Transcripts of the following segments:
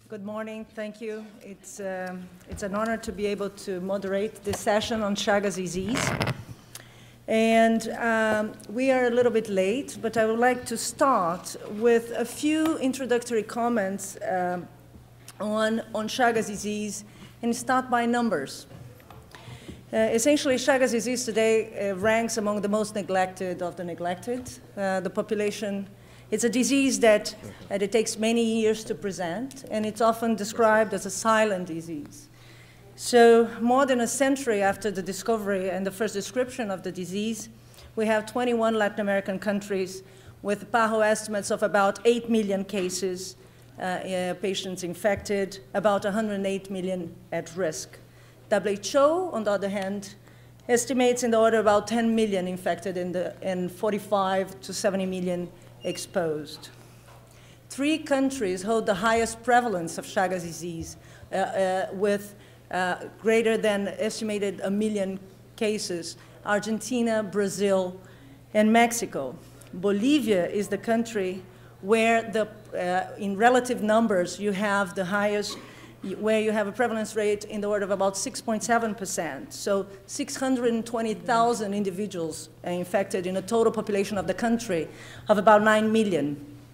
Good morning. Thank you. It's an honor to be able to moderate this session on Chagas disease. And we are a little bit late, but I would like to start with a few introductory comments on Chagas disease and start by numbers. Essentially, Chagas disease today ranks among the most neglected of the neglected. The population, it's a disease that it takes many years to present, and it's often described as a silent disease. So more than a century after the discovery and the first description of the disease, we have 21 Latin American countries with PAHO estimates of about 8 million cases, patients infected, about 108 million at risk. WHO, on the other hand, estimates in the order of about 10 million infected and 45 to 70 million exposed. 3 countries hold the highest prevalence of Chagas disease with greater than estimated 1 million cases: Argentina, Brazil, and Mexico. Bolivia is the country where in relative numbers you have the highest, where you have a prevalence rate in the order of about 6.7%. So 620,000 individuals infected in a total population of the country of about 9 million.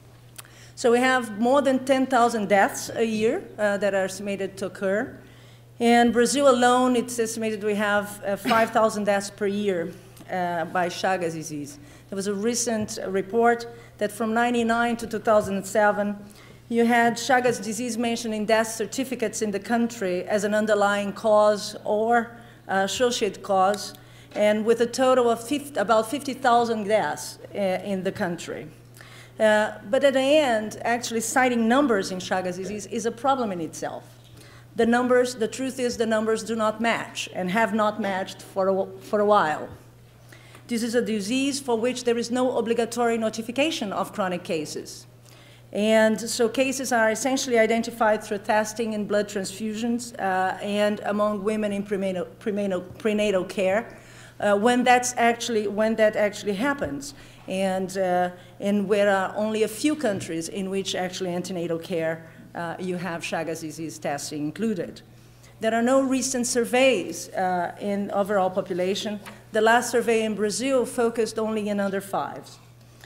So we have more than 10,000 deaths a year that are estimated to occur. In Brazil alone, it's estimated we have 5,000 deaths per year by Chagas disease. There was a recent report that from 1999 to 2007, you had Chagas disease mentioned in death certificates in the country as an underlying cause or associated cause, and with a total of about 50,000 deaths in the country. But at the end, actually citing numbers in Chagas disease is a problem in itself. The numbers, the truth is the numbers do not match and have not matched for a while. This is a disease for which there is no obligatory notification of chronic cases. And so cases are essentially identified through testing and blood transfusions and among women in prenatal care when that actually happens. And there are only a few countries in which actually antenatal care you have Chagas disease testing included. There are no recent surveys in overall population. The last survey in Brazil focused only in under 5s.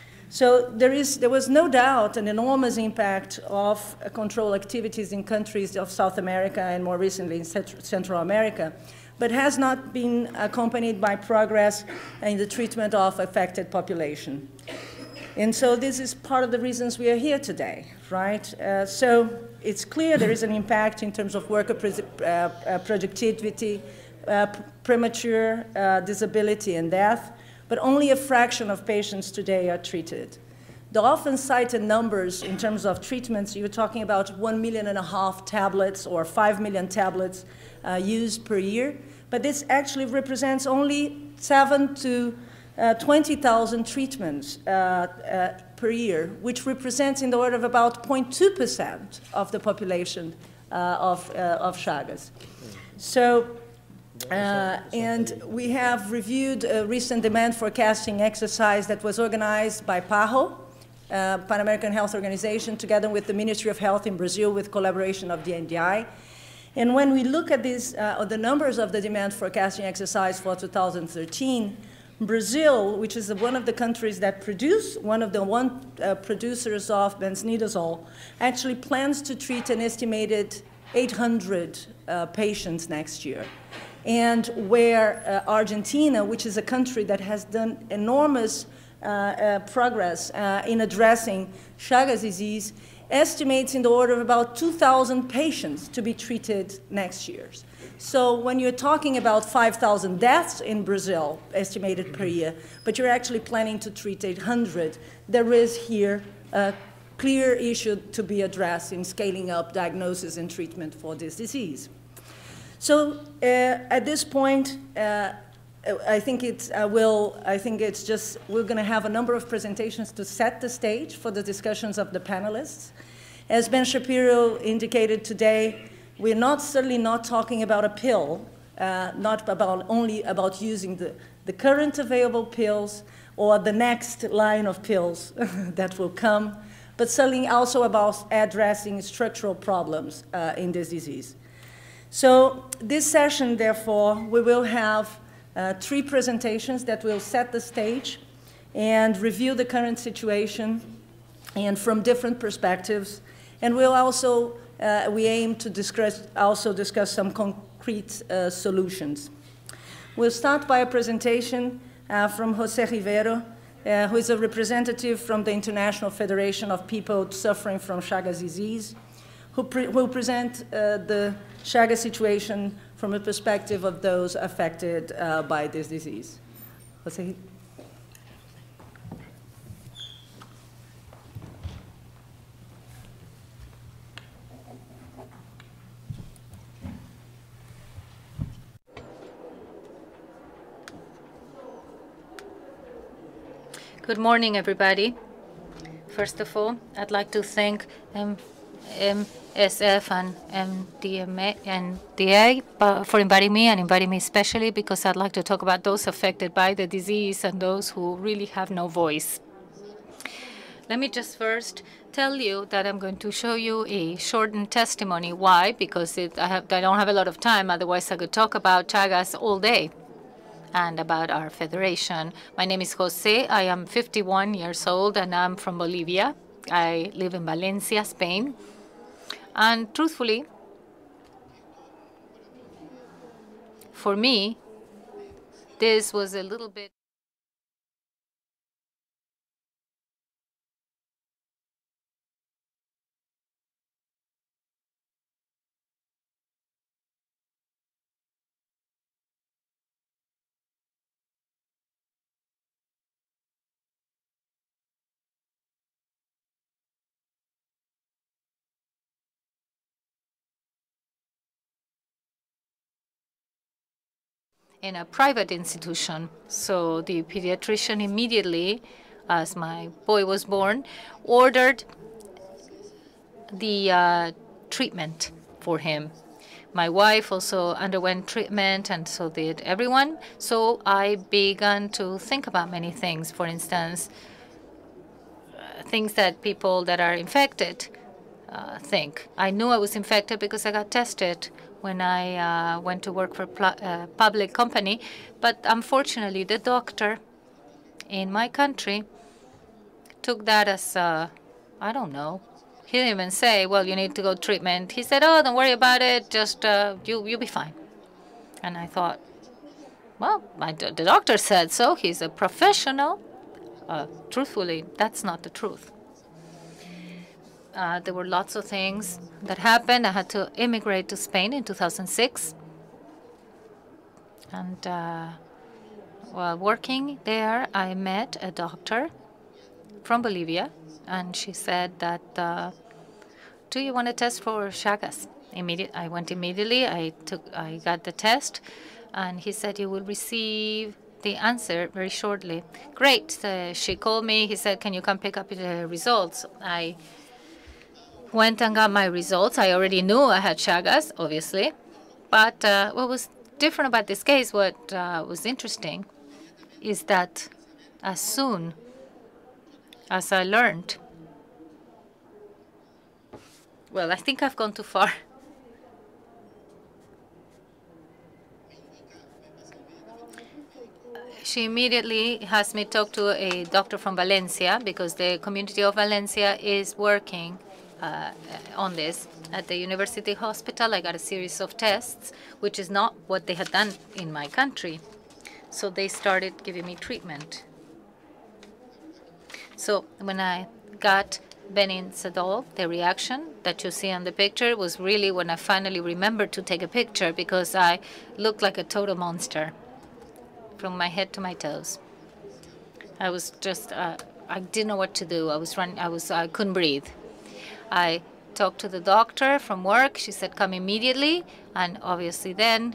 So there was no doubt an enormous impact of control activities in countries of South America and more recently in Central America, but has not been accompanied by progress in the treatment of affected population. And so this is part of the reasons we are here today, right? So it's clear there is an impact in terms of worker productivity, premature disability and death, but only a fraction of patients today are treated. The often cited numbers in terms of treatments, you're talking about 1.5 million tablets or 5 million tablets used per year, but this actually represents only 7 to 20,000 treatments per year, which represents in the order of about 0.2% of the population of Chagas. So. And we have reviewed a recent demand forecasting exercise that was organized by PAHO, Pan American Health Organization, together with the Ministry of Health in Brazil with collaboration of the NDI. And when we look at these, the numbers of the demand forecasting exercise for 2013, Brazil, which is one of the countries that producers of benznidazole, actually plans to treat an estimated 800 patients next year. And where Argentina, which is a country that has done enormous progress in addressing Chagas disease, estimates in the order of about 2,000 patients to be treated next year. So when you're talking about 5,000 deaths in Brazil, estimated per year, but you're actually planning to treat 800, there is here a clear issue to be addressed in scaling up diagnosis and treatment for this disease. So at this point, I think it's just we're going to have a number of presentations to set the stage for the discussions of the panelists. As Ben Shapiro indicated today, we're certainly not talking about a pill, not only about using the current available pills or the next line of pills that will come, but certainly also about addressing structural problems in this disease. So this session, therefore, we will have 3 presentations that will set the stage and review the current situation and from different perspectives. And we'll also, we aim to discuss some concrete solutions. We'll start by a presentation from José Rivero, who is a representative from the International Federation of People Suffering from Chagas Disease, who will present the Chagas situation from a perspective of those affected by this disease. José. Good morning, everybody. First of all, I'd like to thank MSF and MDA for inviting me, and inviting me especially because I'd like to talk about those affected by the disease and those who really have no voice. Let me just first tell you that I'm going to show you a shortened testimony. Why? Because I don't have a lot of time, otherwise I could talk about Chagas all day and about our federation. My name is Jose. I am 51 years old, and I'm from Bolivia. I live in Valencia, Spain. And truthfully, for me, this was a little bit in a private institution. So the pediatrician immediately, as my boy was born, ordered the treatment for him. My wife also underwent treatment, and so did everyone. So I began to think about many things. For instance, things that people that are infected think. I knew I was infected because I got tested when I went to work for a public company. But unfortunately, the doctor in my country took that as, I don't know. He didn't even say, well, you need to go treatment. He said, oh, don't worry about it. Just you'll be fine. And I thought, well, the doctor said so. He's a professional. Truthfully, that's not the truth. There were lots of things that happened. I had to immigrate to Spain in 2006. And while working there, I met a doctor from Bolivia. And she said that, do you want to test for Chagas? I went immediately. I got the test. And he said, you will receive the answer very shortly. Great. She called me. He said, can you come pick up the results? I went and got my results. I already knew I had Chagas, obviously. But what was different about this case, what was interesting, is that as soon as I learned, well, I think I've gone too far. She immediately has me talk to a doctor from Valencia, because the community of Valencia is working on this. At the university hospital, I got a series of tests, which is not what they had done in my country. So they started giving me treatment. So when I got Beninsadol, the reaction that you see on the picture was really when I finally remembered to take a picture, because I looked like a total monster from my head to my toes. I was just, I didn't know what to do. I couldn't breathe. I talked to the doctor from work. She said, come immediately. And obviously then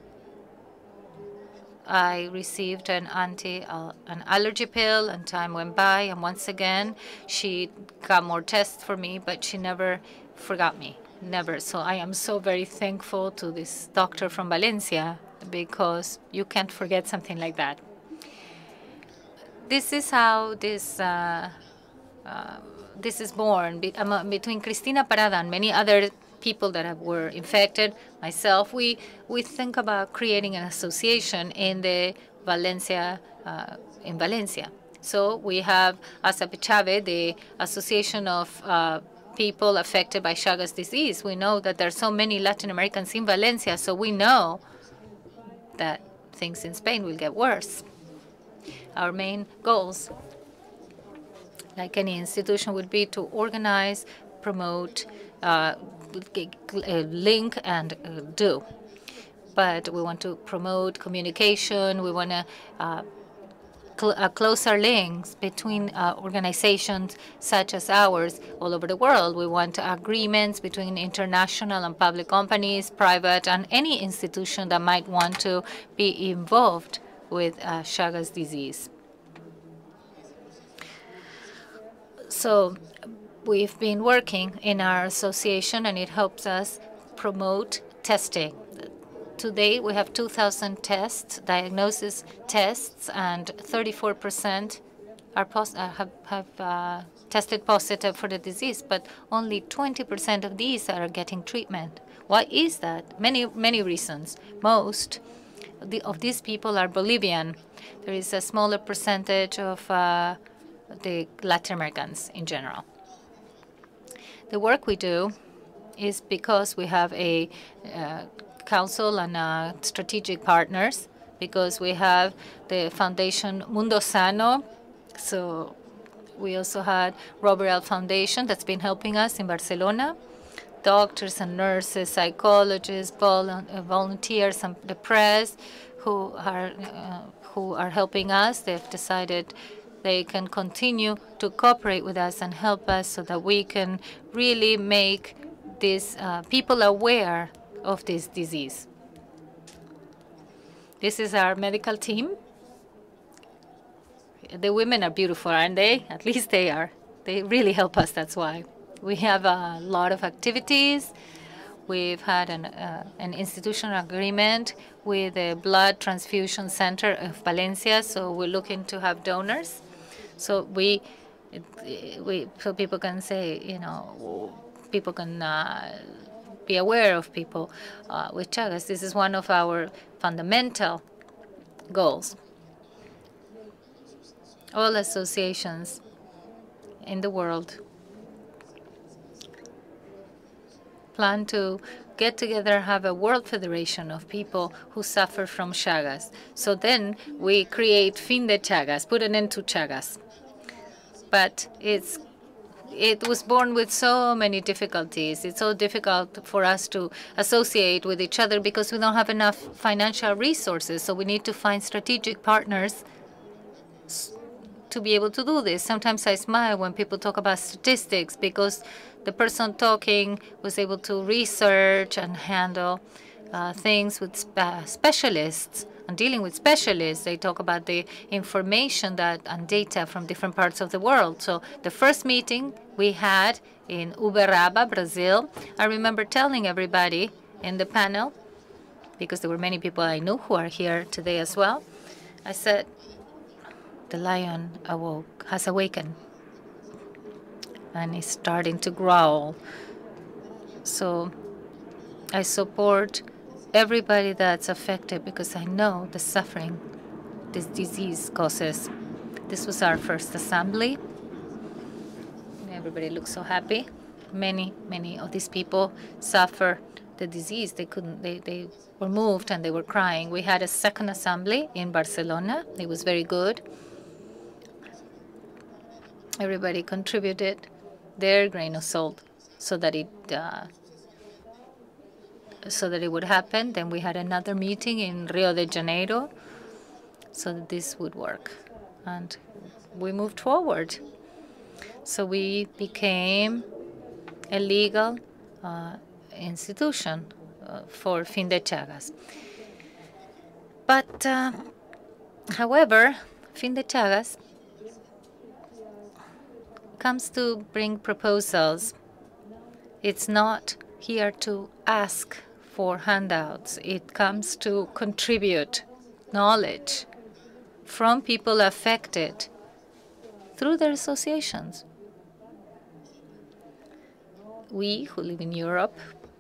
I received an allergy pill, and time went by. And once again, she got more tests for me, but she never forgot me, never. So I am so very thankful to this doctor from Valencia, because you can't forget something like that. This is how this this is born between Cristina Parada and many other people that were infected, myself. We think about creating an association in the Valencia, in Valencia. So we have ASAPCHAVE, the Association of people affected by Chagas disease. We know that there are so many Latin Americans in Valencia, so we know that things in Spain will get worse. Our main goals, like any institution, would be to organize, promote, link, and do. But we want to promote communication. We want to closer links between organizations such as ours all over the world. We want agreements between international and public companies, private, and any institution that might want to be involved with Chagas disease. So we've been working in our association, and it helps us promote testing. Today, we have 2,000 tests, diagnosis tests, and 34% have tested positive for the disease, but only 20% of these are getting treatment. Why is that? Many reasons. Most of these people are Bolivian. There is a smaller percentage of the Latin Americans in general. The work we do is because we have a council and strategic partners, because we have the foundation Mundo Sano. So we also had Roberel Foundation that's been helping us in Barcelona. Doctors and nurses, psychologists, volunteers, and the press who are helping us. They've decided they can continue to cooperate with us and help us so that we can really make these people aware of this disease. This is our medical team. The women are beautiful, aren't they? At least they are. They really help us, that's why. We have a lot of activities. We've had an institutional agreement with the Blood Transfusion Center of Valencia, so we're looking to have donors. So so people can say, people can be aware of people with Chagas. This is one of our fundamental goals. All associations in the world plan to get together, have a world federation of people who suffer from Chagas. So then we create Fin de Chagas, put an end to Chagas. But it was born with so many difficulties. It's so difficult for us to associate with each other because we don't have enough financial resources. So we need to find strategic partners to be able to do this. Sometimes I smile when people talk about statistics because the person talking was able to research and handle things with specialists. And dealing with specialists, they talk about the information and data from different parts of the world. So the first meeting we had in Uberaba, Brazil, I remember telling everybody in the panel, because there were many people I knew who are here today as well, I said, the lion has awakened, and is starting to growl. So I support everybody that's affected because I know the suffering this disease causes. This was our first assembly. Everybody looks so happy. Many of these people suffer the disease. They were moved and they were crying. We had a second assembly in Barcelona. It was very good. Everybody contributed their grain of salt so that it would happen. Then we had another meeting in Rio de Janeiro so that this would work. And we moved forward. So we became a legal institution for Fin de Chagas. But, however, Fin de Chagas comes to bring proposals. It's not here to ask for handouts. It comes to contribute knowledge from people affected through their associations. We who live in Europe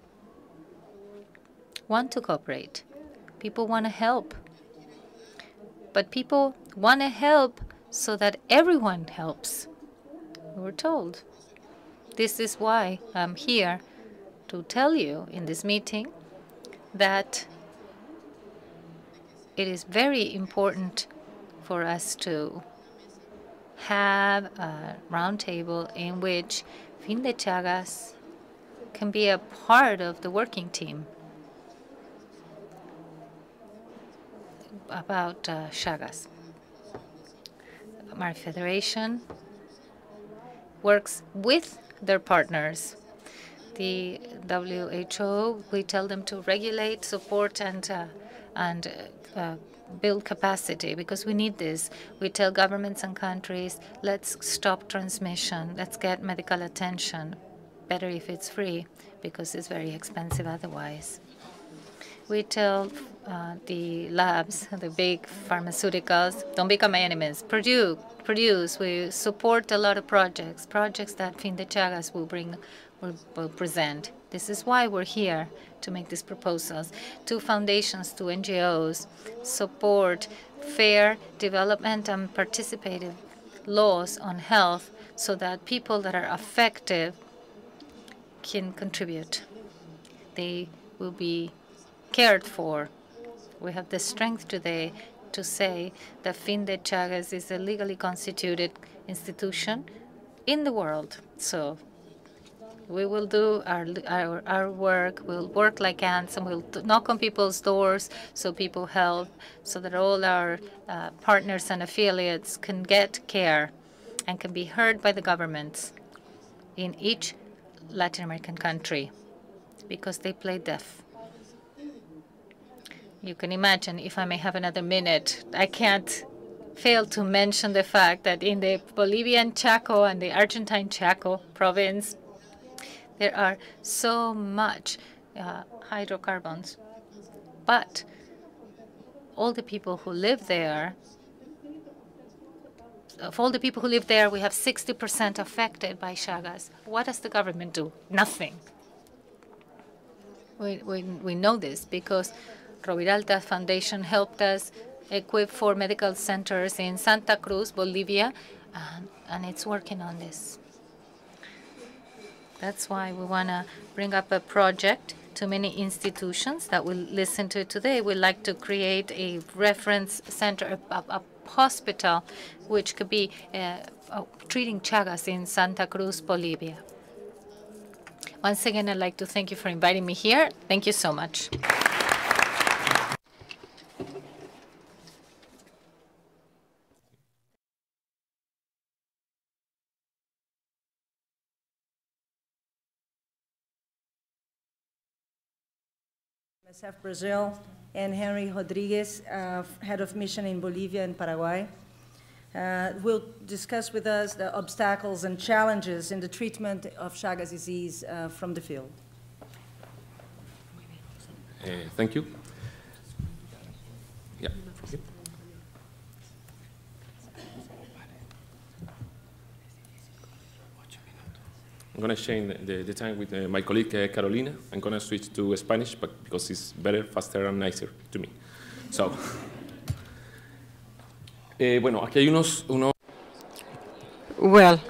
want to cooperate. People want to help. But people want to help so that everyone helps, we're told. This is why I'm here to tell you in this meeting that it is very important for us to have a roundtable in which Fin de Chagas can be a part of the working team about Chagas. Our federation works with their partners. The WHO, we tell them to regulate, support, and build capacity because we need this. We tell governments and countries, let's stop transmission, let's get medical attention. Better if it's free because it's very expensive otherwise. We tell the labs, the big pharmaceuticals, don't become my enemies. Produce. We support a lot of projects that Fin de Chagas will present. This is why we're here to make these proposals. To foundations, to NGOs, support fair development and participative laws on health so that people that are affected can contribute. They will be cared for. We have the strength today to say that Fin de Chagas is a legally constituted institution in the world. So we will do our work. We'll work like ants, and we'll knock on people's doors so people help, so that all our partners and affiliates can get care and can be heard by the governments in each Latin American country because they play deaf. You can imagine, if I may have another minute, I can't fail to mention the fact that in the Bolivian Chaco and the Argentine Chaco province, there are so much hydrocarbons. But all the people who live there, of all the people who live there, we have 60% affected by Chagas. What does the government do? Nothing. We know this because Roviralta Foundation helped us equip 4 medical centers in Santa Cruz, Bolivia, and it's working on this. That's why we want to bring up a project to many institutions that will listen to it today. We'd like to create a reference center, a hospital, which could be treating Chagas in Santa Cruz, Bolivia. Once again, I'd like to thank you for inviting me here. Thank you so much. MSF Brazil, and Henry Rodriguez, head of mission in Bolivia and Paraguay, will discuss with us the obstacles and challenges in the treatment of Chagas disease from the field. Thank you. Yeah. I'm going to share the time with my colleague Carolina. I'm going to switch to Spanish because it's better, faster, and nicer to me. So, bueno, aquí hay unos. Well,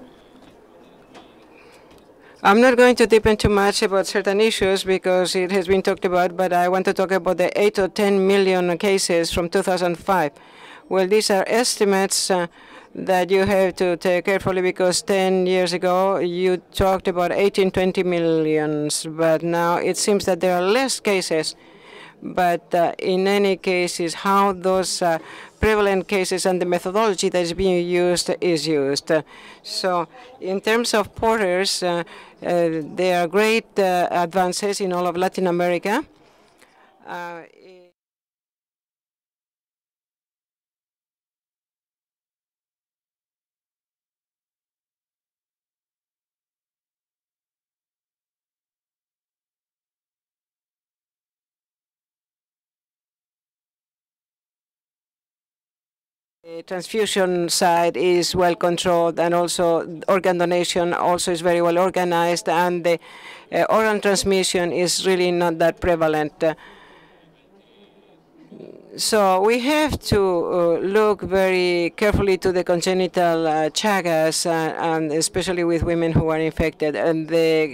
I'm not going to deepen too much about certain issues because it has been talked about, but I want to talk about the 8 or 10 million cases from 2005. Well, these are estimates that you have to take carefully because 10 years ago you talked about 18, 20 millions, but now it seems that there are less cases. But in any case, is how those prevalent cases and the methodology that is being used is used. So in terms of porters, there are great advances in all of Latin America. The transfusion side is well controlled, and also organ donation also is very well organized, and the oral transmission is really not that prevalent. So we have to look very carefully to the congenital Chagas, and especially with women who are infected. And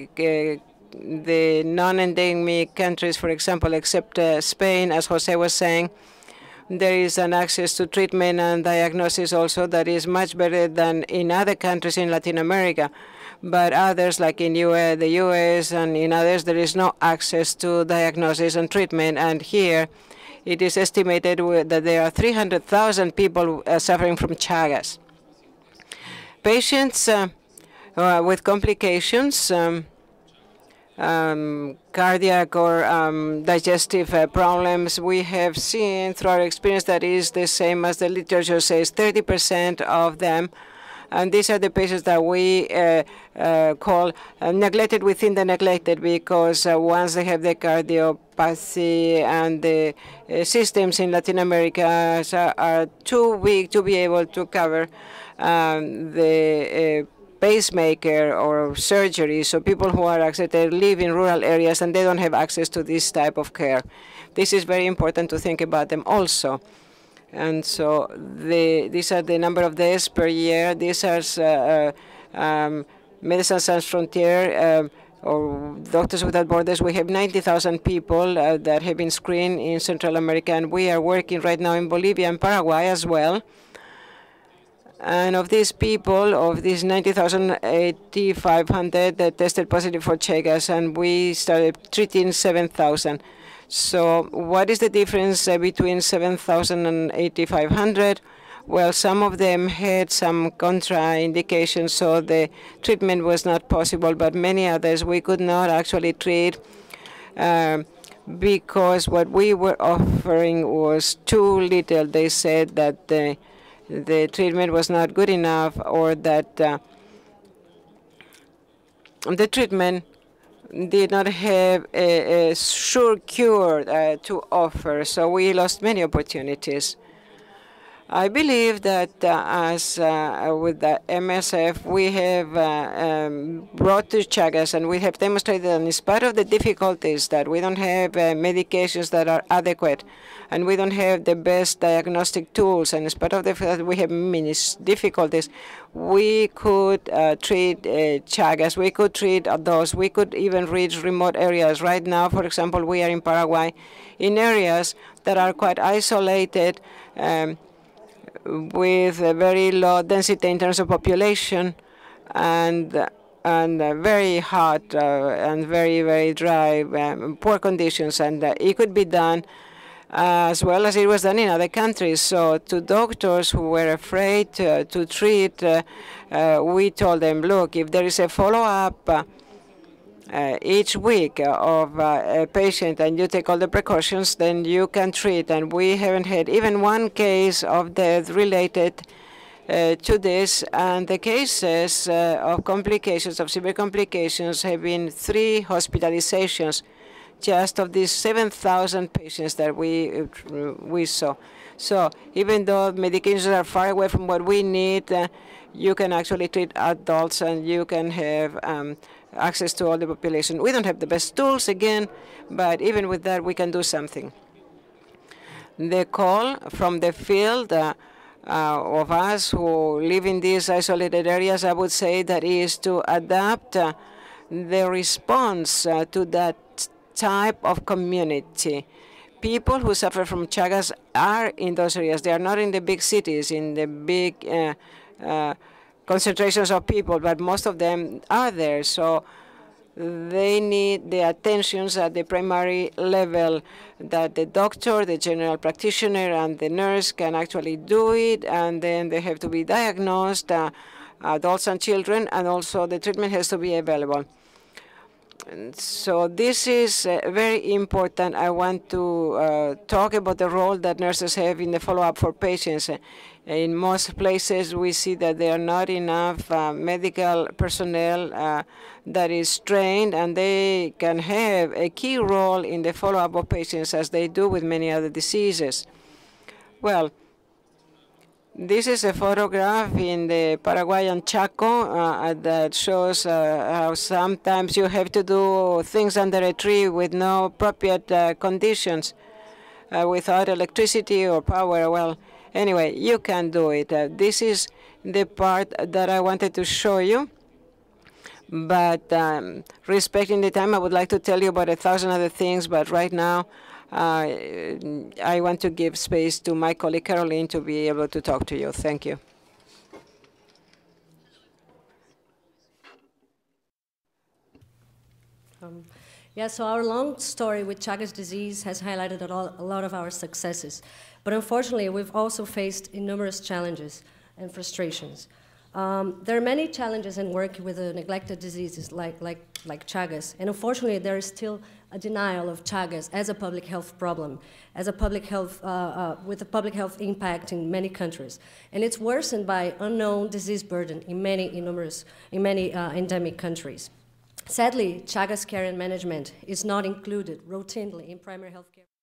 the non-endemic countries, for example, except Spain, as Jose was saying, there is an access to treatment and diagnosis also that is much better than in other countries in Latin America. But others, like in the US and in others, there is no access to diagnosis and treatment. And here, it is estimated that there are 300,000 people suffering from Chagas. Patients with complications, cardiac or digestive problems, we have seen through our experience that is the same as the literature says, 30% of them. And these are the patients that we call neglected within the neglected, because once they have the cardiopathy and the systems in Latin America are too weak to be able to cover the pacemaker or surgery. So people who are accepted live in rural areas and they don't have access to this type of care. This is very important to think about them also. And so these are the number of deaths per year. These are Médecins Sans Frontières or Doctors Without Borders. We have 90,000 people that have been screened in Central America, and we are working right now in Bolivia and Paraguay as well. And of these people, of these 90,000, 8,500 that tested positive for Chagas, and we started treating 7,000. So what is the difference between 7,000 and 8,500? Well, some of them had some contraindications, so the treatment was not possible, but many others we could not actually treat because what we were offering was too little. They said that the treatment was not good enough, or that the treatment did not have a sure cure to offer, so we lost many opportunities. I believe that as with the MSF, we have brought to Chagas, and we have demonstrated that in spite of the difficulties that we don't have medications that are adequate, and we don't have the best diagnostic tools, and in spite of the fact that we have many difficulties, we could treat Chagas, we could treat those, we could even reach remote areas. Right now, for example, we are in Paraguay, in areas that are quite isolated, with a very low density in terms of population, and very hot and very dry, poor conditions, and it could be done as well as it was done in other countries. So to doctors who were afraid to treat, we told them, look, if there is a follow-up each week of a patient and you take all the precautions, then you can treat. And we haven't had even one case of death related to this. And the cases of complications, of severe complications, have been 3 hospitalizations just of these 7,000 patients that we saw. So even though medications are far away from what we need, you can actually treat adults and you can have access to all the population. We don't have the best tools, again, but even with that, we can do something. The call from the field of us who live in these isolated areas, I would say, that is to adapt the response to that type of community. People who suffer from Chagas are in those areas. They are not in the big cities, in the big concentrations of people, but most of them are there. So they need the attentions at the primary level, that the doctor, the general practitioner, and the nurse can actually do it, and then they have to be diagnosed, adults and children, and also the treatment has to be available. So this is very important. I want to talk about the role that nurses have in the follow-up for patients. In most places, we see that there are not enough medical personnel that is trained, and they can have a key role in the follow-up of patients, as they do with many other diseases. Well, This is a photograph in the Paraguayan Chaco that shows how sometimes you have to do things under a tree with no appropriate conditions, without electricity or power. Well, anyway, you can do it. This is the part that I wanted to show you. But respecting the time, I would like to tell you about 1,000 other things. But right now, I want to give space to my colleague Caroline to be able to talk to you. Thank you. Yeah, so our long story with Chagas disease has highlighted a lot of our successes. But unfortunately, we've also faced numerous challenges and frustrations. There are many challenges in working with neglected diseases like Chagas, and unfortunately, there is still a denial of Chagas as a public health problem, as a public health, with a public health impact in many countries. And it's worsened by unknown disease burden in many endemic countries. Sadly, Chagas care and management is not included routinely in primary health care.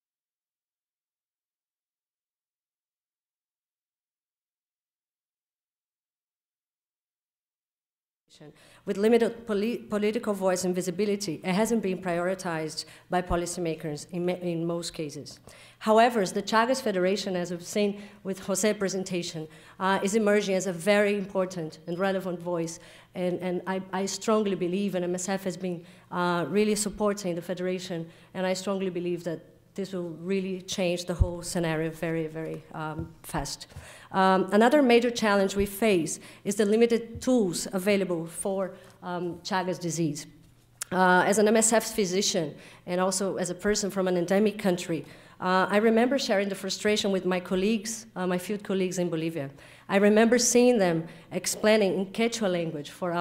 With limited political voice and visibility, it hasn't been prioritized by policymakers in most cases. However, the Chagas Federation, as we've seen with Jose's presentation, is emerging as a very important and relevant voice, and I strongly believe, and MSF has been really supporting the Federation, and I strongly believe that this will really change the whole scenario very, very fast. Another major challenge we face is the limited tools available for Chagas disease. As an MSF physician and also as a person from an endemic country, I remember sharing the frustration with my colleagues, my field colleagues in Bolivia. I remember seeing them explaining in Quechua language for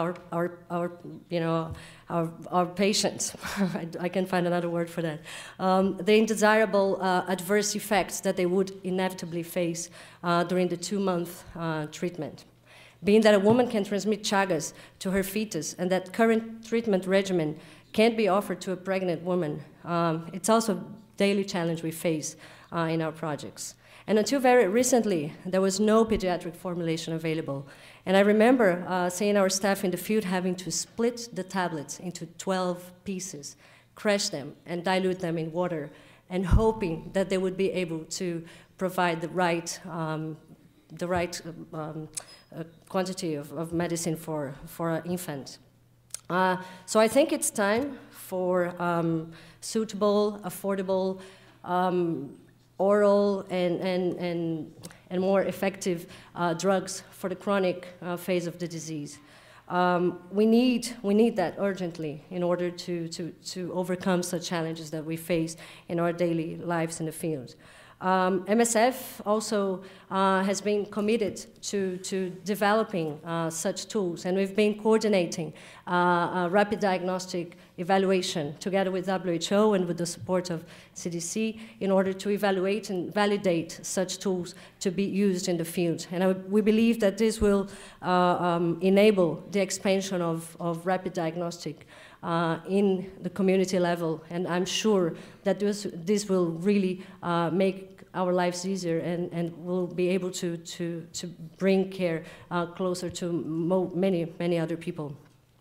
our patients. I can find another word for that. The undesirable adverse effects that they would inevitably face during the 2-month treatment. Being that a woman can transmit Chagas to her fetus and that current treatment regimen can't be offered to a pregnant woman, it's also a daily challenge we face in our projects. And until very recently, there was no pediatric formulation available. And I remember seeing our staff in the field having to split the tablets into 12 pieces, crush them, and dilute them in water, and hoping that they would be able to provide the right quantity of medicine for an infant. So I think it's time for suitable, affordable, oral and more effective drugs for the chronic phase of the disease. We need that urgently in order to overcome such challenges that we face in our daily lives in the field. MSF also has been committed to developing such tools, and we've been coordinating a rapid diagnostic evaluation together with WHO and with the support of CDC in order to evaluate and validate such tools to be used in the field. And we believe that this will enable the expansion of rapid diagnostic in the community level, and I'm sure that this will really make our lives easier and we'll be able to bring care closer to many other people.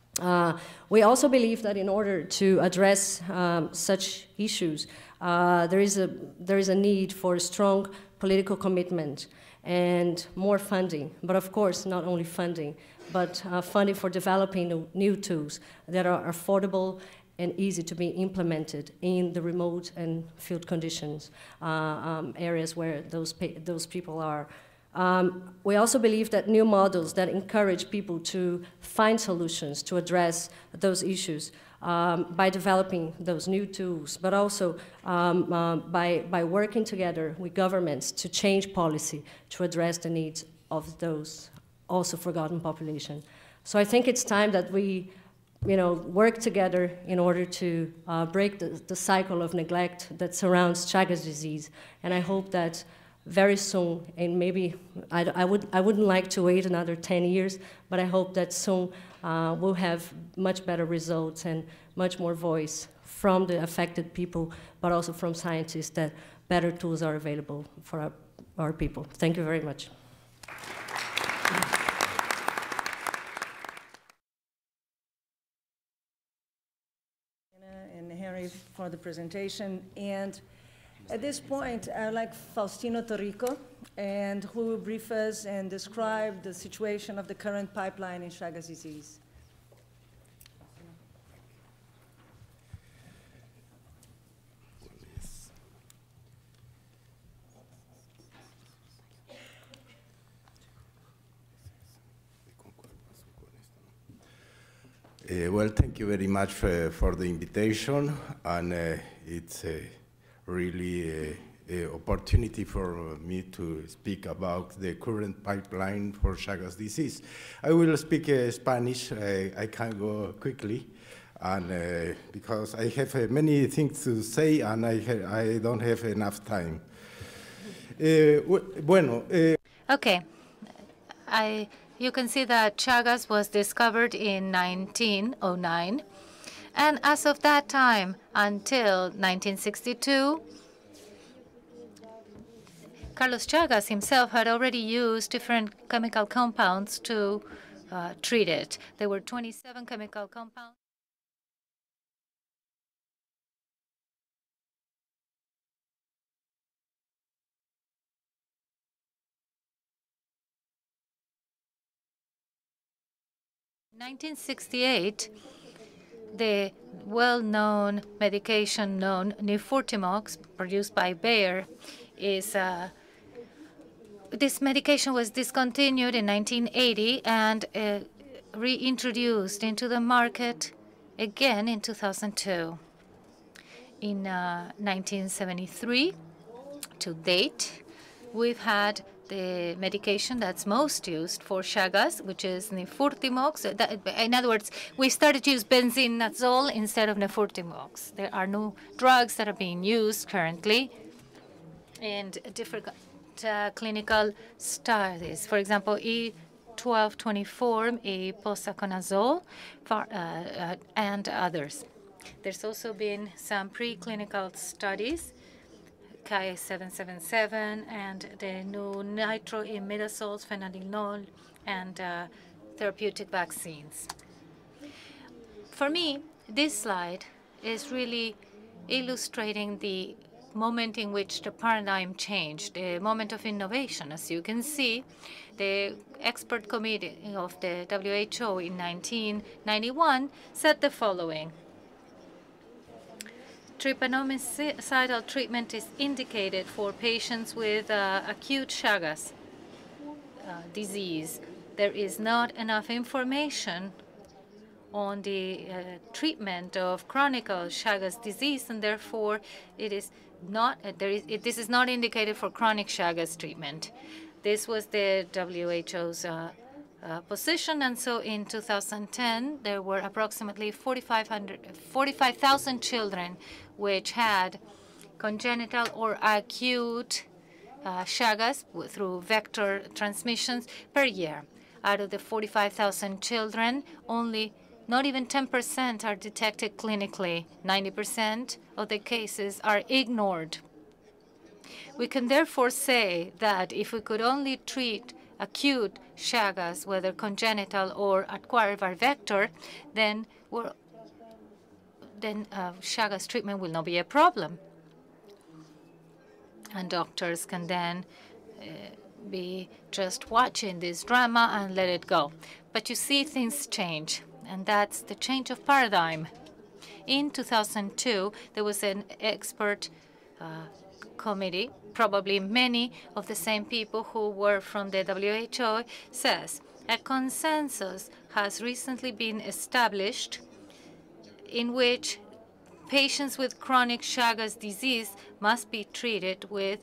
We also believe that in order to address such issues, there is a need for a strong political commitment and more funding, but of course not only funding, but funding for developing new tools that are affordable and easy to be implemented in the remote and field conditions areas where those people are. We also believe that new models that encourage people to find solutions to address those issues by developing those new tools, but also by working together with governments to change policy to address the needs of those also forgotten population. So I think it's time that we work together in order to break the cycle of neglect that surrounds Chagas disease. And I hope that very soon, and maybe I wouldn't like to wait another 10 years, but I hope that soon we'll have much better results and much more voice from the affected people, but also from scientists that better tools are available for our people. Thank you very much. And Henry for the presentation. And at this point, I would like Faustino Torrico, and who will brief us and describe the situation of the current pipeline in Chagas disease. Well, thank you very much for the invitation, and it's really an opportunity for me to speak about the current pipeline for Chagas disease. I will speak Spanish. I can go quickly, and because I have many things to say, and I don't have enough time. Okay. You can see that Chagas was discovered in 1909, and as of that time until 1962, Carlos Chagas himself had already used different chemical compounds to treat it. There were 27 chemical compounds. In 1968, the well-known medication known Nifurtimox, produced by Bayer, this medication was discontinued in 1980 and reintroduced into the market again in 2002. In 1973, to date, we've had the medication that's most used for Chagas, which is Nifurtimox. In other words, we started to use benzimidazole instead of Nifurtimox. There are new drugs that are being used currently in different clinical studies. For example, E1224, posaconazole, and others. There's also been some preclinical studies, Ki-777, and the new nitroimidazoles, phenylenol, and therapeutic vaccines. For me, this slide is really illustrating the moment in which the paradigm changed, the moment of innovation. As you can see, the expert committee of the WHO in 1991 said the following: trypanomacidal treatment is indicated for patients with acute Chagas disease. There is not enough information on the treatment of chronic Chagas disease, and therefore it is not this is not indicated for chronic Chagas treatment. This was the WHO's position, and so in 2010 there were approximately 45,000 children which had congenital or acute Chagas through vector transmissions per year. Out of the 45,000 children, not even 10% are detected clinically. 90% of the cases are ignored. We can therefore say that if we could only treat acute Chagas, whether congenital or acquired by vector, then Chagas treatment will not be a problem. And doctors can then be just watching this drama and let it go. But you see, things change, and that's the change of paradigm. In 2002, there was an expert committee, probably many of the same people who were from the WHO, says a consensus has recently been established in which patients with chronic Chagas disease must be treated with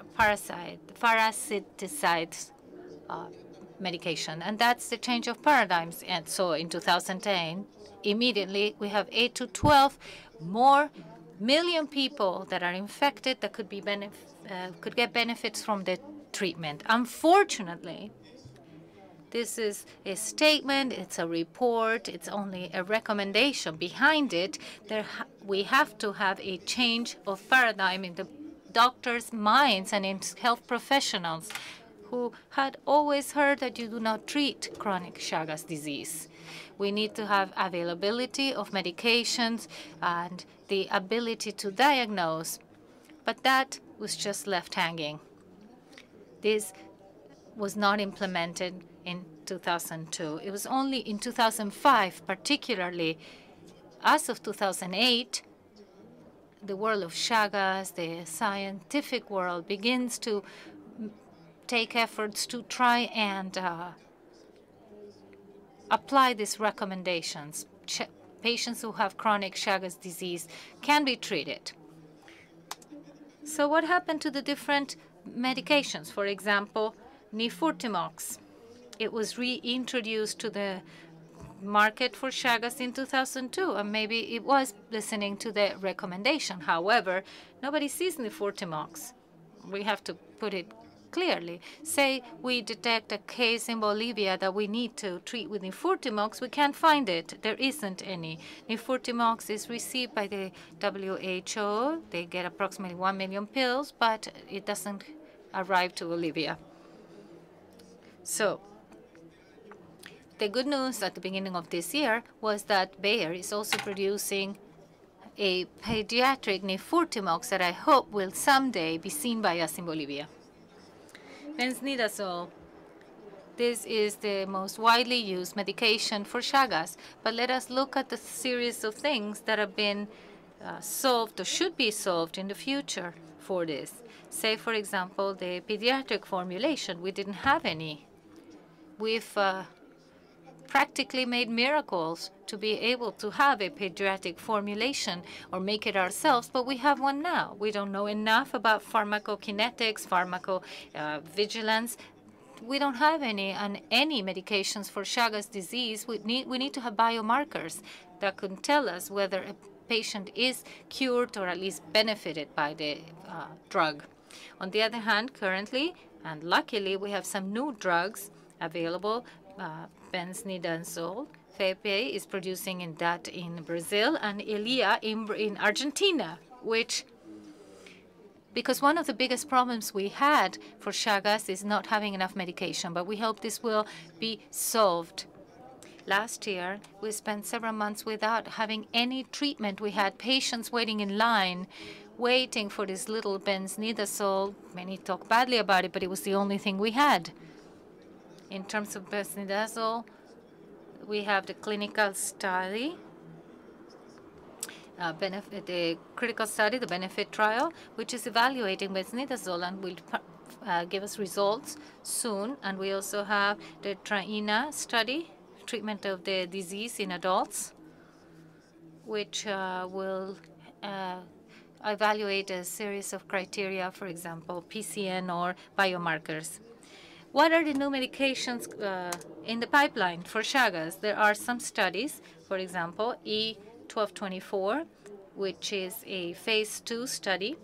parasiticide medication. And that's the change of paradigms. And so in 2010, immediately we have 8 to 12 more million people that are infected that could get benefits from the treatment. Unfortunately, this is a statement, it's a report, it's only a recommendation. Behind it, we have to have a change of paradigm in the doctors' minds and in health professionals who had always heard that you do not treat chronic Chagas disease. We need to have availability of medications and the ability to diagnose, but that was just left hanging. This was not implemented in 2002. It was only in 2005, particularly as of 2008, the world of Chagas, the scientific world, begins to take efforts to try and apply these recommendations. Patients who have chronic Chagas disease can be treated. So what happened to the different medications? For example, Nifurtimox. It was reintroduced to the market for Chagas in 2002, and maybe it was listening to the recommendation. However, nobody sees Nifurtimox. We have to put it clearly. Say we detect a case in Bolivia that we need to treat with Nifurtimox, we can't find it. There isn't any. Nifurtimox is received by the WHO. They get approximately 1 million pills, but it doesn't arrive to Bolivia. So the good news at the beginning of this year was that Bayer is also producing a pediatric Nifurtimox that I hope will someday be seen by us in Bolivia. Bensnidazole. This is the most widely used medication for Chagas, but let us look at the series of things that have been solved or should be solved in the future for this. Say, for example, the pediatric formulation. We didn't have any. We've practically made miracles to be able to have a pediatric formulation or make it ourselves, but we have one now. We don't know enough about pharmacokinetics, pharmacovigilance. We don't have any medications for Chagas disease. We need to have biomarkers that can tell us whether a patient is cured or at least benefited by the drug. On the other hand, currently, and luckily, we have some new drugs available. Bensnidazole. Fepe is producing that in Brazil, and Elia in Argentina, because one of the biggest problems we had for Chagas is not having enough medication, but we hope this will be solved. Last year, we spent several months without having any treatment. We had patients waiting in line, waiting for this little Bensnidazole. Many talk badly about it, but it was the only thing we had. In terms of Bensnidazole, we have the clinical study, the critical study, the benefit trial, which is evaluating Bensnidazole and will give us results soon. And we also have the TRAINA study, treatment of the disease in adults, which will evaluate a series of criteria, for example, PCN or biomarkers. What are the new medications in the pipeline for Chagas? There are some studies, for example, E1224, which is a phase 2 study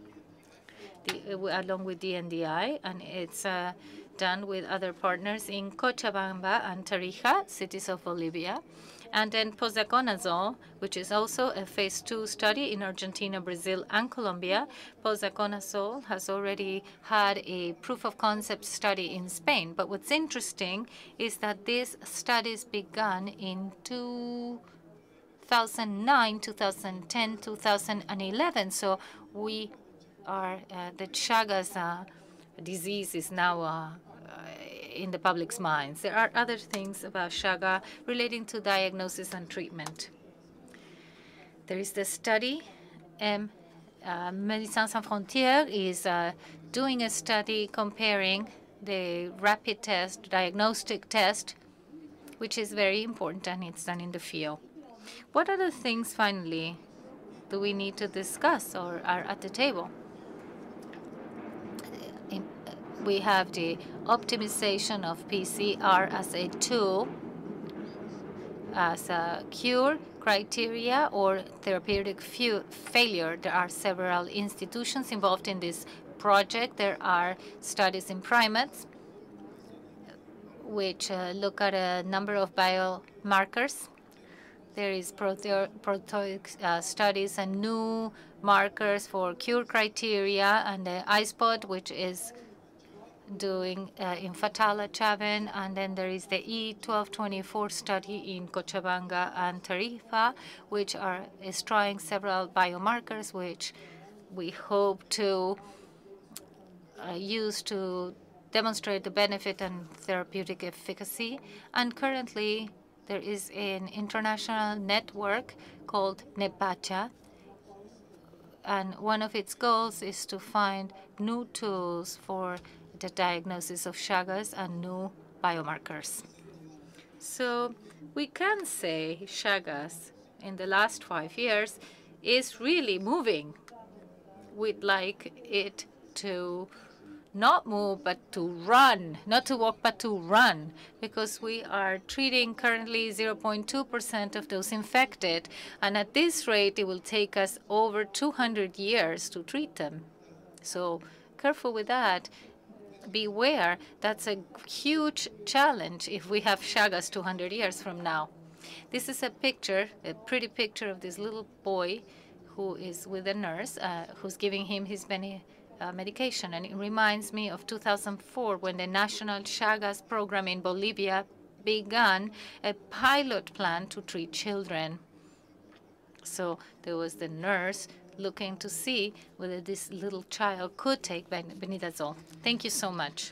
along with DNDi, and it's done with other partners in Cochabamba and Tarija, cities of Bolivia. And then posaconazole, which is also a phase 2 study in Argentina, Brazil, and Colombia. Posaconazole has already had a proof of concept study in Spain. But what's interesting is that these studies began in 2009, 2010, 2011. So we are, the Chagas disease is now in the public's minds. There are other things about Chagas relating to diagnosis and treatment. There is the study. Médecins Sans Frontières is doing a study comparing the rapid test, diagnostic test, which is very important, and it's done in the field. What other things, finally, do we need to discuss or are at the table? We have the optimization of PCR as a tool, as a cure criteria or therapeutic failure. There are several institutions involved in this project. There are studies in primates, which look at a number of biomarkers. There is proteomic studies and new markers for cure criteria, and the iSpot, which is doing in Fatala, Chaven, and then there is the E1224 study in Cochabamba and Tarifa, which is trying several biomarkers, which we hope to use to demonstrate the benefit and therapeutic efficacy. And currently, there is an international network called NEPACHA, and one of its goals is to find new tools for the diagnosis of Chagas and new biomarkers. So we can say Chagas in the last 5 years is really moving. We'd like it to not move, but to run, not to walk, but to run, because we are treating currently 0.2% of those infected. And at this rate, it will take us over 200 years to treat them. So careful with that. Beware, that's a huge challenge if we have Chagas 200 years from now. This is a picture, a pretty picture of this little boy who is with a nurse who's giving him his medication. And it reminds me of 2004 when the National Chagas program in Bolivia began a pilot plan to treat children. So there was the nurse looking to see whether this little child could take benidazole. Thank you so much.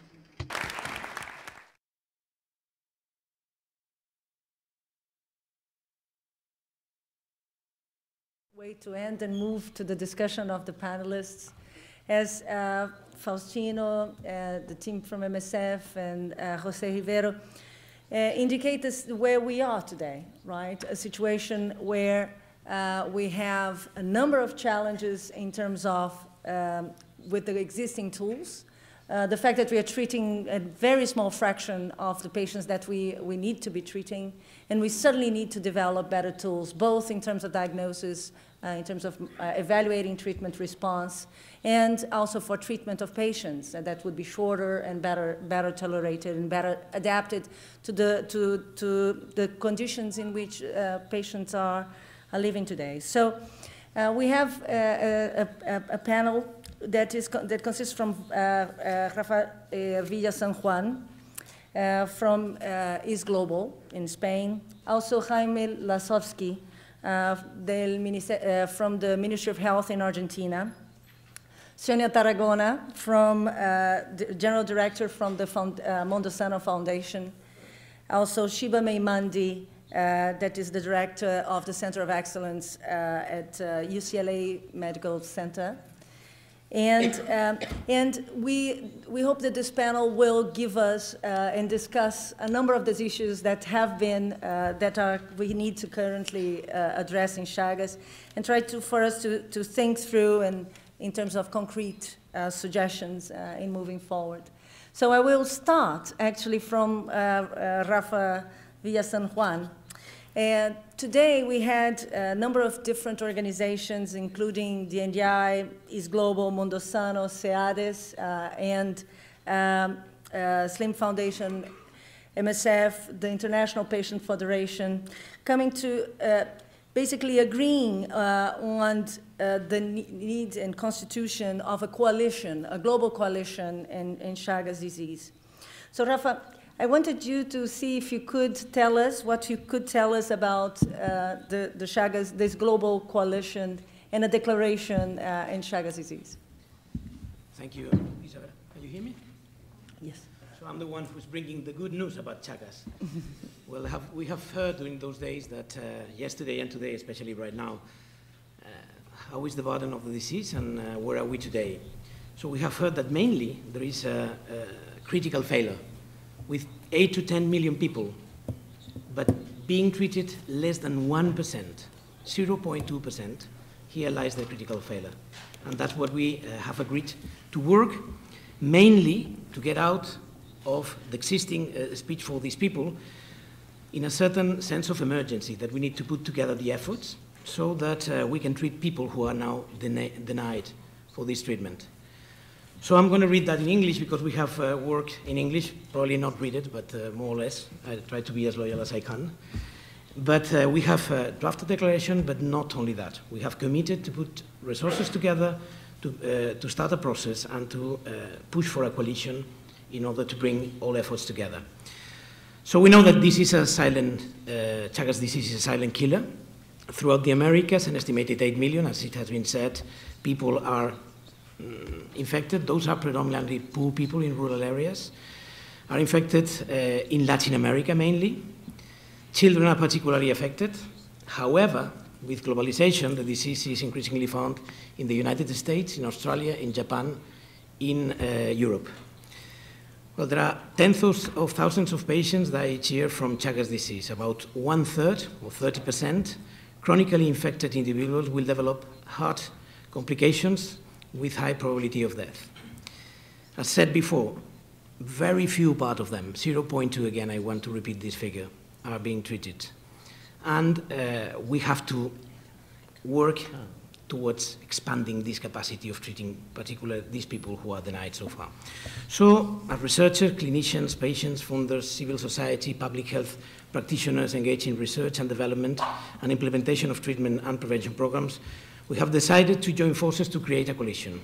Way to end and move to the discussion of the panelists. As Faustino, the team from MSF, and Jose Rivero indicate us where we are today, right? A situation where we have a number of challenges in terms of with the existing tools. The fact that we are treating a very small fraction of the patients that we need to be treating, and we certainly need to develop better tools, both in terms of diagnosis, in terms of evaluating treatment response, and also for treatment of patients that would be shorter and better tolerated and better adapted to the conditions in which patients are living today. So we have a panel that consists from Rafa Villa San Juan from IS Global in Spain, also Jaime Lasovsky from the Ministry of Health in Argentina, Sonia Tarragona, from the General Director from the Mondosano Foundation, also Shiba Meimandi, that is the Director of the Center of Excellence at UCLA Medical Center. And we hope that this panel will give us and discuss a number of these issues that have been, we need to currently address in Chagas, and try for us to think through and in terms of concrete suggestions in moving forward. So I will start actually from Rafa Villa San Juan. And today we had a number of different organizations, including the NDI, IS Global, Mondosano, SEADES, and Slim Foundation, MSF, the International Patient Federation, coming to basically agreeing on the need and constitution of a coalition, a global coalition in Chagas disease. So Rafa, I wanted you to see if you could tell us what you could tell us about the Chagas, this global coalition, and a declaration in Chagas disease. Thank you, Isabel. Can you hear me? Yes. So I'm the one who's bringing the good news about Chagas. Well, we have heard during those days that yesterday and today, especially right now, how is the burden of the disease and where are we today? So we have heard that mainly there is a critical failure, with 8 to 10 million people, but being treated less than 1%, 0.2%, here lies the critical failure. And that's what we have agreed to work, mainly to get out of the existing speech for these people in a certain sense of emergency, that we need to put together the efforts so that we can treat people who are now denied for this treatment. So I'm going to read that in English because we have worked in English, probably not read it, but more or less. I try to be as loyal as I can. But we have drafted a declaration, but not only that. We have committed to put resources together to start a process and to push for a coalition in order to bring all efforts together. So we know that this is a silent, Chagas disease is a silent killer. Throughout the Americas, an estimated 8 million, as it has been said, people are infected. Those are predominantly poor people in rural areas, are infected in Latin America mainly. Children are particularly affected. However, with globalization, the disease is increasingly found in the United States, in Australia, in Japan, in Europe. Well, there are tens of thousands of patients die each year from Chagas disease. About 1/3, or 30%, chronically infected individuals will develop heart complications with high probability of death. As said before, very few part of them, 0.2 again, I want to repeat this figure, are being treated. And we have to work towards expanding this capacity of treating particularly these people who are denied so far. So, as researchers, clinicians, patients, funders, civil society, public health practitioners engaged in research and development and implementation of treatment and prevention programs, we have decided to join forces to create a coalition.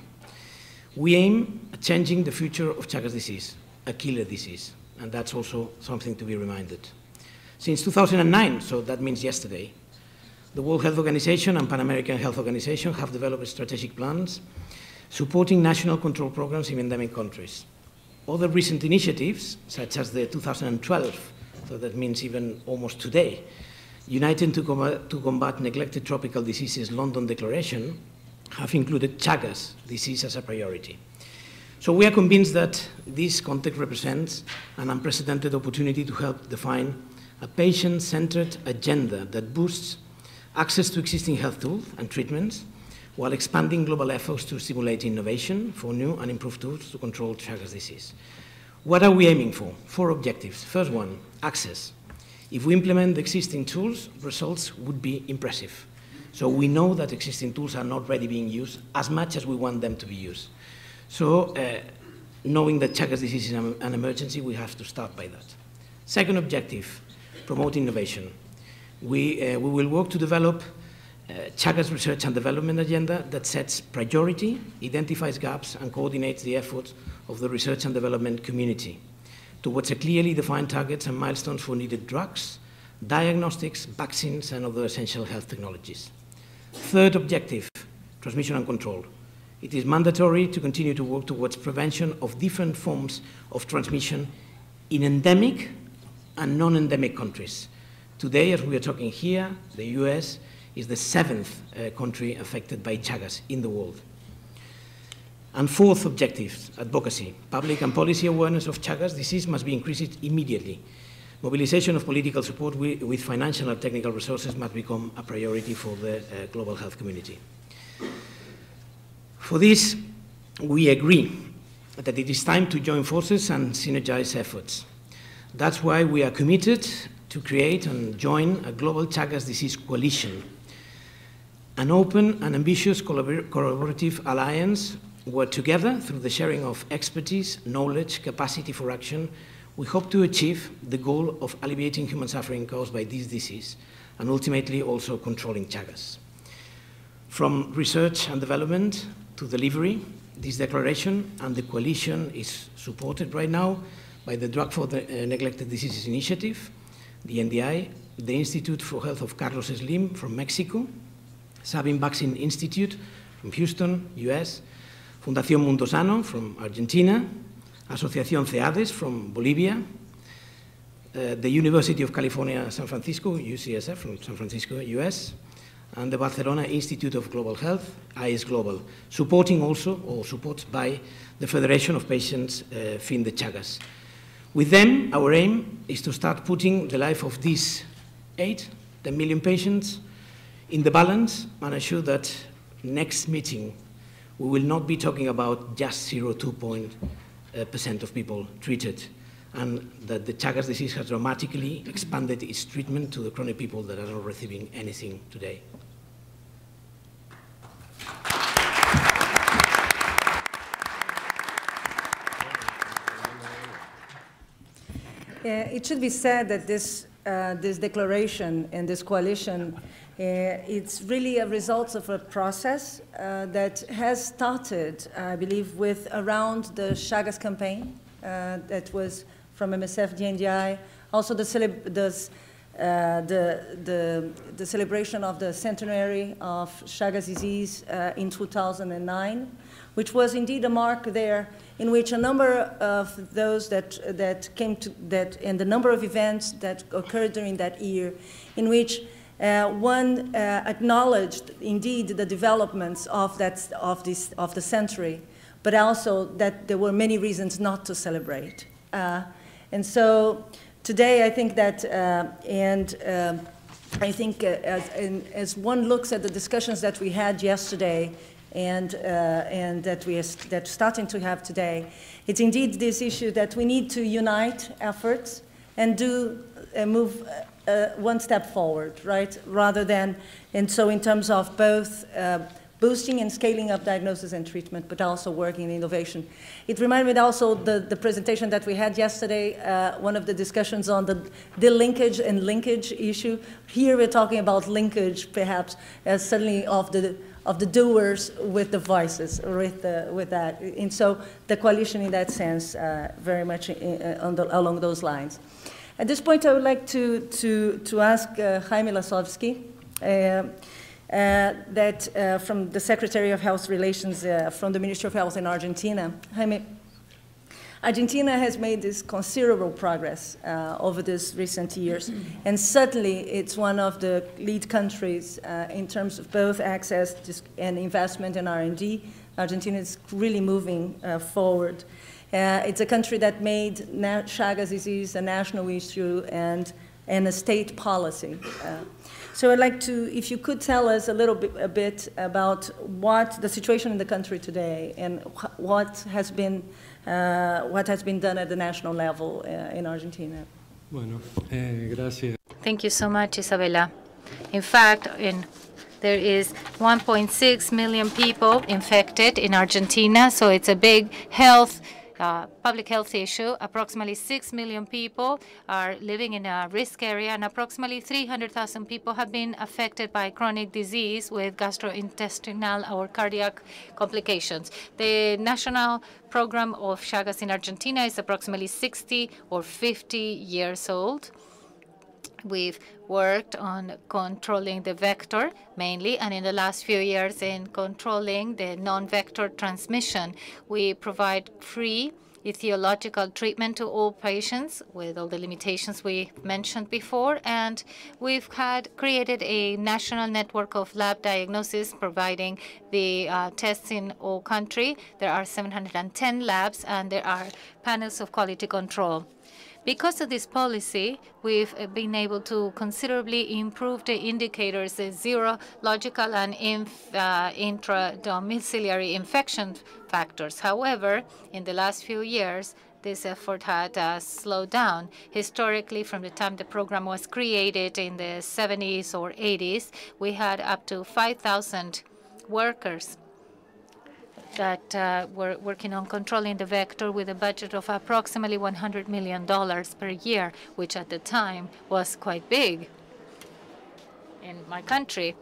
We aim at changing the future of Chagas disease, a killer disease, and that's also something to be reminded. Since 2009, so that means yesterday, the World Health Organization and Pan American Health Organization have developed strategic plans supporting national control programs in endemic countries. Other recent initiatives, such as the 2012, so that means even almost today, United to Combat Neglected Tropical Diseases London Declaration, have included Chagas disease as a priority. So we are convinced that this context represents an unprecedented opportunity to help define a patient-centered agenda that boosts access to existing health tools and treatments, while expanding global efforts to stimulate innovation for new and improved tools to control Chagas disease. What are we aiming for? 4 objectives. First one, access. If we implement the existing tools, results would be impressive. So we know that existing tools are not ready being used as much as we want them to be used. So knowing that Chagas disease is an emergency, we have to start by that. Second objective, promote innovation. We will work to develop Chagas research and development agenda that sets priority, identifies gaps, and coordinates the efforts of the research and development community towards a clearly defined targets and milestones for needed drugs, diagnostics, vaccines, and other essential health technologies. Third objective, transmission and control. It is mandatory to continue to work towards prevention of different forms of transmission in endemic and non-endemic countries. Today, as we are talking here, the US is the 7th country affected by Chagas in the world. And fourth objective, advocacy. Public and policy awareness of Chagas disease must be increased immediately. Mobilization of political support with financial and technical resources must become a priority for the global health community. For this, we agree that it is time to join forces and synergize efforts. That's why we are committed to create and join a global Chagas disease coalition, an open and ambitious collaborative alliance where together, through the sharing of expertise, knowledge, capacity for action, we hope to achieve the goal of alleviating human suffering caused by this disease and ultimately also controlling Chagas. From research and development to delivery, this declaration and the coalition is supported right now by the Drug for the Neglected Diseases Initiative, the NDI, the Institute for Health of Carlos Slim from Mexico, Sabin Vaccine Institute from Houston, US, Fundación Mundo Sano from Argentina, Asociación CEADES from Bolivia, the University of California, San Francisco, UCSF from San Francisco, US, and the Barcelona Institute of Global Health, IS Global, supporting also, or supported by the Federation of Patients Fin de Chagas. With them, our aim is to start putting the life of these 10 million patients in the balance and ensure that next meeting we will not be talking about just 0.2% of people treated, and that the Chagas disease has dramatically expanded its treatment to the chronic people that are not receiving anything today. It should be said that this declaration and this coalition, it's really a result of a process that has started, I believe, with around the Chagas campaign that was from MSF DNDi. Also the celebration of the centenary of Chagas disease in 2009, which was indeed a mark there in which a number of those that came to that, and the number of events that occurred during that year, in which one acknowledged indeed the developments of the century, but also that there were many reasons not to celebrate. And so today I think that, I think as one looks at the discussions that we had yesterday and that that's starting to have today, it's indeed this issue that we need to unite efforts and move one step forward, right? Rather than, and so in terms of both boosting and scaling up diagnosis and treatment, but also working in innovation. It reminded me also the presentation that we had yesterday, one of the discussions on the linkage and linkage issue. Here we're talking about linkage, perhaps, as certainly of the doers with the voices, with that. And so the coalition in that sense, very much along those lines. At this point, I would like to ask Jaime Lasovsky, from the Secretary of Health Relations from the Ministry of Health in Argentina. Jaime, Argentina has made this considerable progress over these recent years, and certainly it's one of the lead countries in terms of both access and investment in R&D. Argentina is really moving forward. It's a country that made Chagas disease a national issue and a state policy. So I'd like to, if you could tell us a bit about what the situation in the country today and what has been done at the national level in Argentina. Bueno, gracias. Thank you so much, Isabella. In fact, there is 1.6 million people infected in Argentina, so it's a big public health issue. Approximately 6 million people are living in a risk area, and approximately 300,000 people have been affected by chronic disease with gastrointestinal or cardiac complications. The national program of Chagas in Argentina is approximately 60 or 50 years old. We've worked on controlling the vector mainly, and in the last few years in controlling the non-vector transmission. We provide free etiological treatment to all patients with all the limitations we mentioned before, and we've created a national network of lab diagnosis providing the tests in all country. There are 710 labs, and there are panels of quality control. Because of this policy, we've been able to considerably improve the indicators, the serological and intradomiciliary infection factors. However, in the last few years, this effort had slowed down. Historically, from the time the program was created in the 70s or 80s, we had up to 5,000 workers that were working on controlling the vector with a budget of approximately $100 million per year, which at the time was quite big in my country.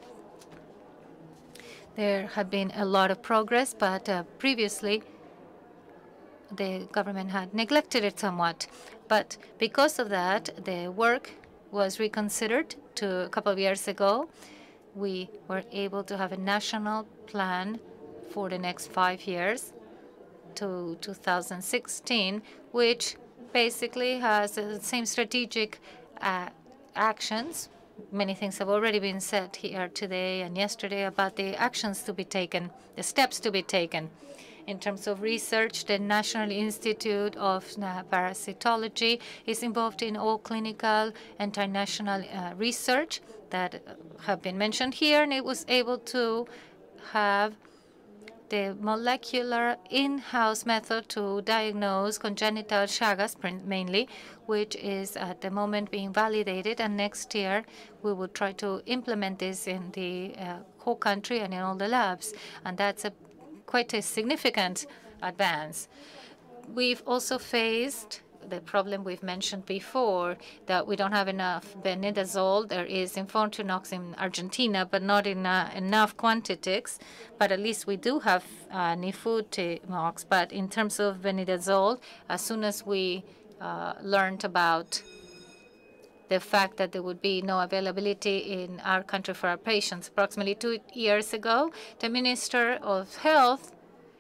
There had been a lot of progress, but previously the government had neglected it somewhat. But because of that, the work was reconsidered a couple of years ago. We were able to have a national plan for the next 5 years to 2016, which basically has the same strategic actions. Many things have already been said here today and yesterday about the actions to be taken, the steps to be taken. In terms of research, the National Institute of Parasitology is involved in all clinical international research that have been mentioned here, and it was able to have the molecular in-house method to diagnose congenital Chagas mainly, which is at the moment being validated. And next year, we will try to implement this in the whole country and in all the labs. And that's quite a significant advance. We've also faced the problem we've mentioned before, that we don't have enough benidazole. There is Infontunox in Argentina, but not in enough quantities. But at least we do have Nifutimox. But in terms of benidazole, as soon as we learned about the fact that there would be no availability in our country for our patients, approximately 2 years ago, the Minister of Health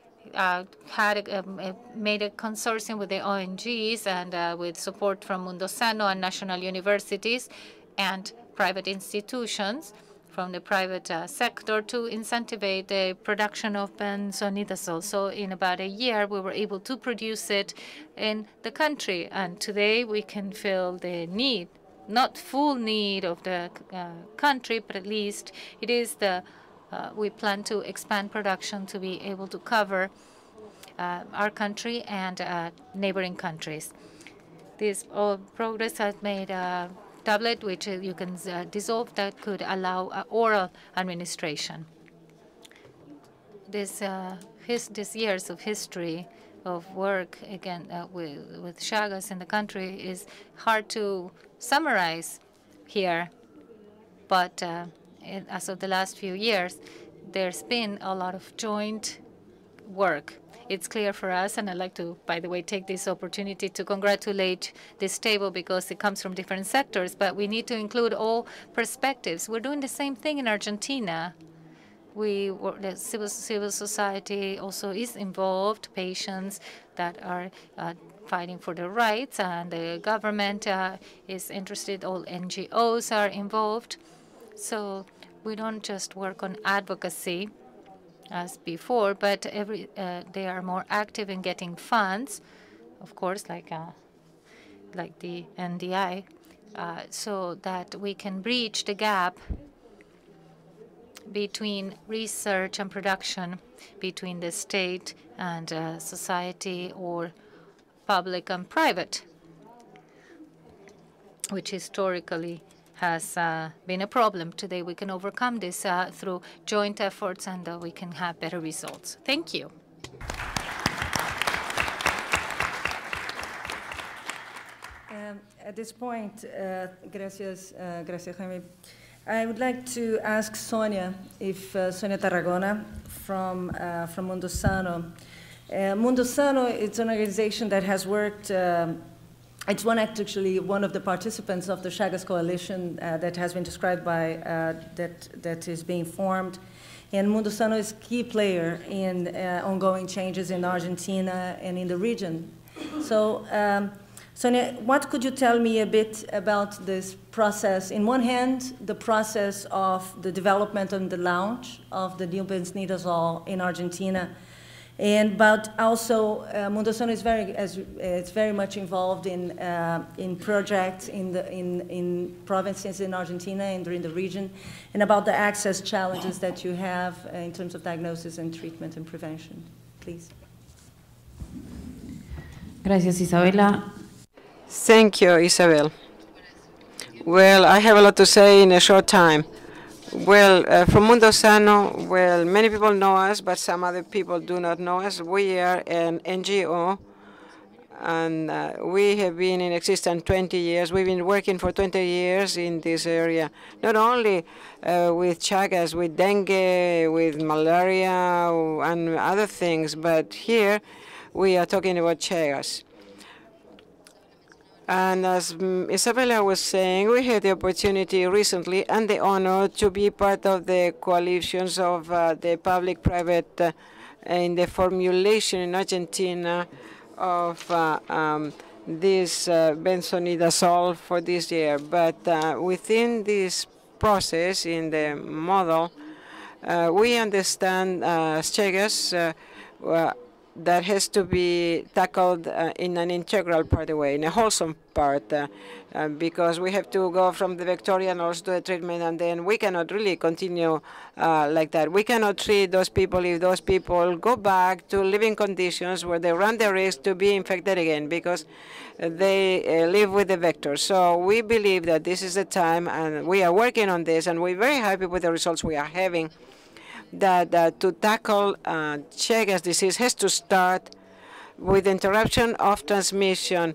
made a consortium with the ONGs and with support from Mundo Sano and national universities and private institutions from the private sector to incentivize the production of benzonidazole. So in about a year, we were able to produce it in the country. And today, we can fill the need, not full need of the country, but at least it is the we plan to expand production to be able to cover our country and neighboring countries. This progress has made a tablet which you can dissolve that could allow oral administration. This years of history of work again with Chagas in the country is hard to summarize here, but as of the last few years, there's been a lot of joint work. It's clear for us, and I'd like to, by the way, take this opportunity to congratulate this table because it comes from different sectors, but we need to include all perspectives. We're doing the same thing in Argentina. The civil society also is involved, patients that are fighting for their rights, and the government is interested, all NGOs are involved. So we don't just work on advocacy as before, but they are more active in getting funds, of course, like the NDI, so that we can bridge the gap between research and production, between the state and society, or public and private, which historically has been a problem. Today we can overcome this through joint efforts, and we can have better results. Thank you. At this point, gracias Jaime. I would like to ask Sonia, if Sonia Tarragona from Mundo Sano. Mundo Sano, it's an organization that has worked. It's actually one of the participants of the Chagas Coalition that has been described by that is being formed, and Mundo Sano is a key player in ongoing changes in Argentina and in the region. So, Sonia, what could you tell me a bit about this process? In one hand, the process of the development and the launch of the new benznidazole in Argentina, but also Mundo Sano is very much involved in projects in provinces in Argentina and in the region, and about the access challenges that you have in terms of diagnosis and treatment and prevention. Please. Gracias, Isabela. Thank you, Isabel. Well, I have a lot to say in a short time. Well, from Mundo Sano, well, many people know us, but some other people do not know us. We are an NGO, and we have been in existence 20 years. We've been working for 20 years in this area, not only with Chagas, with dengue, with malaria, and other things, but here we are talking about Chagas. And as Isabella was saying, we had the opportunity recently and the honor to be part of the coalitions of the public-private in the formulation in Argentina of this benzonidazole for this year. But within this process, in the model, we understand Chagas that has to be tackled in an integral part of the way, in a wholesome part, because we have to go from the vectorial also to the treatment, and then we cannot really continue like that. We cannot treat those people if those people go back to living conditions where they run the risk to be infected again because they live with the vector. So we believe that this is the time, and we are working on this, and we're very happy with the results we are having, that to tackle Chagas disease has to start with interruption of transmission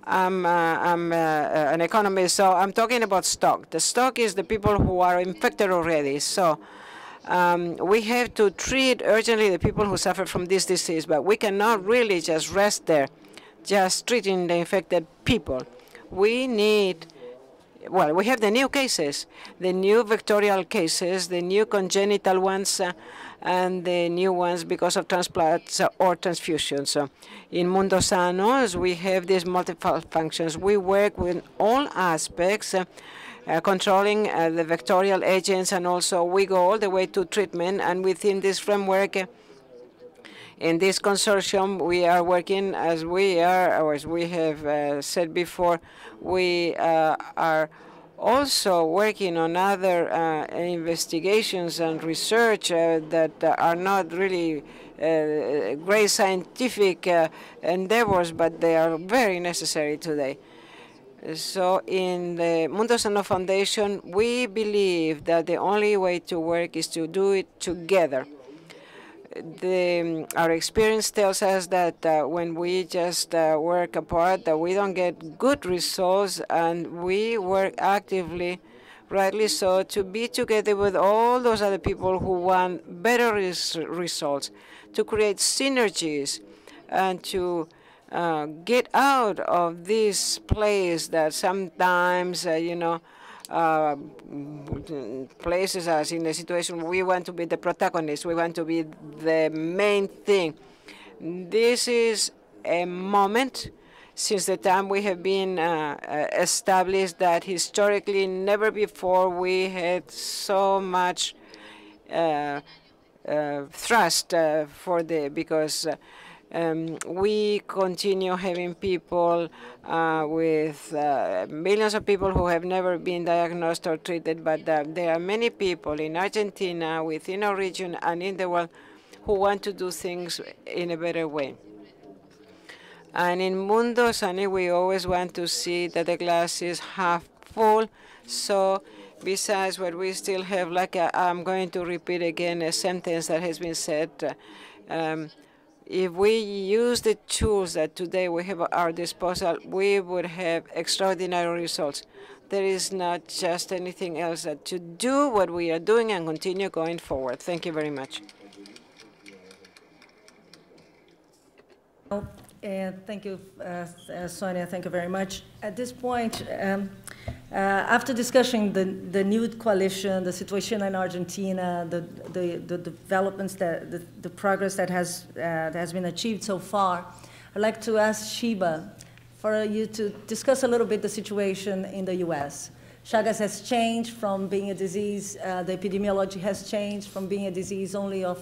I'm an economist, so I'm talking about stock. The stock is the people who are infected already. So we have to treat urgently the people who suffer from this disease, but we cannot really just rest there, just treating the infected people. We need, well, we have the new cases, the new vectorial cases, the new congenital ones, and the new ones because of transplants or transfusions. In Mundo Sanos, we have these multiple functions. We work with all aspects, controlling the vectorial agents, and also we go all the way to treatment. And within this framework, in this consortium, we are working as we are, or as we have said before, we are also working on other investigations and research that are not really great scientific endeavors, but they are very necessary today. So in the Mundo Sano Foundation, we believe that the only way to work is to do it together. Our experience tells us that when we just work apart, that we don't get good results, and we work actively, rightly so, to be together with all those other people who want better results, to create synergies, and to get out of this place that sometimes, places us in a situation where we want to be the protagonist, we want to be the main thing. This is a moment since the time we have been established that historically never before we had so much thrust because we continue having people with millions of people who have never been diagnosed or treated, but there are many people in Argentina, within our region, and in the world who want to do things in a better way. And in Mundo Sano, we always want to see that the glass is half full. So besides what we still have, I'm going to repeat again a sentence that has been said. If we use the tools that today we have at our disposal, we would have extraordinary results. There is not just anything else than to do what we are doing and continue going forward. Thank you very much. Thank you, Sonia. Thank you very much. At this point, after discussing the new coalition, the situation in Argentina, the developments, the progress that has been achieved so far, I'd like to ask Sheba for you to discuss a little bit the situation in the U.S. Chagas has changed from being a disease. The epidemiology has changed from being a disease only of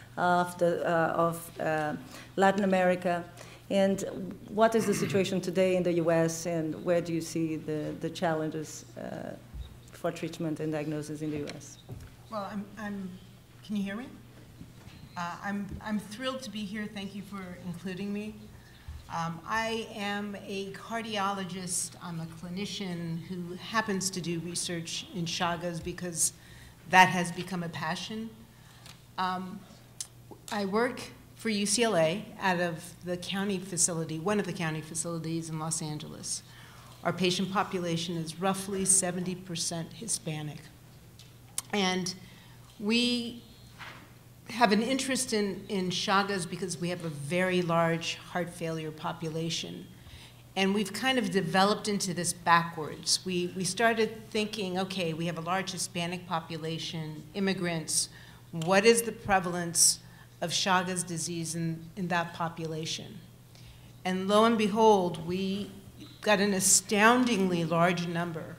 Latin America. And what is the situation today in the U.S., and where do you see the challenges for treatment and diagnosis in the U.S.? Well, can you hear me? I'm thrilled to be here. Thank you for including me. I am a cardiologist. I'm a clinician who happens to do research in Chagas because that has become a passion. I work for UCLA out of the county facility, one of the county facilities in Los Angeles. Our patient population is roughly 70% Hispanic. And we have an interest in Chagas because we have a very large heart failure population. And we've kind of developed into this backwards. We started thinking, okay, we have a large Hispanic population, immigrants. What is the prevalence of Chagas disease in that population? And lo and behold, we got an astoundingly large number,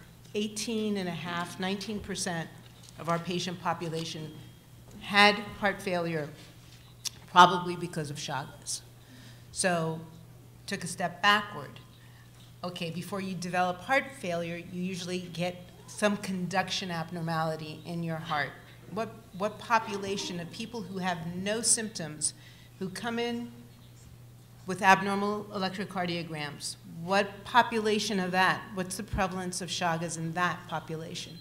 19% of our patient population had heart failure, probably because of Chagas. So took a step backward. Okay, before you develop heart failure, you usually get some conduction abnormality in your heart. What population of people who have no symptoms, who come in with abnormal electrocardiograms, what population of that, what's the prevalence of Chagas in that population?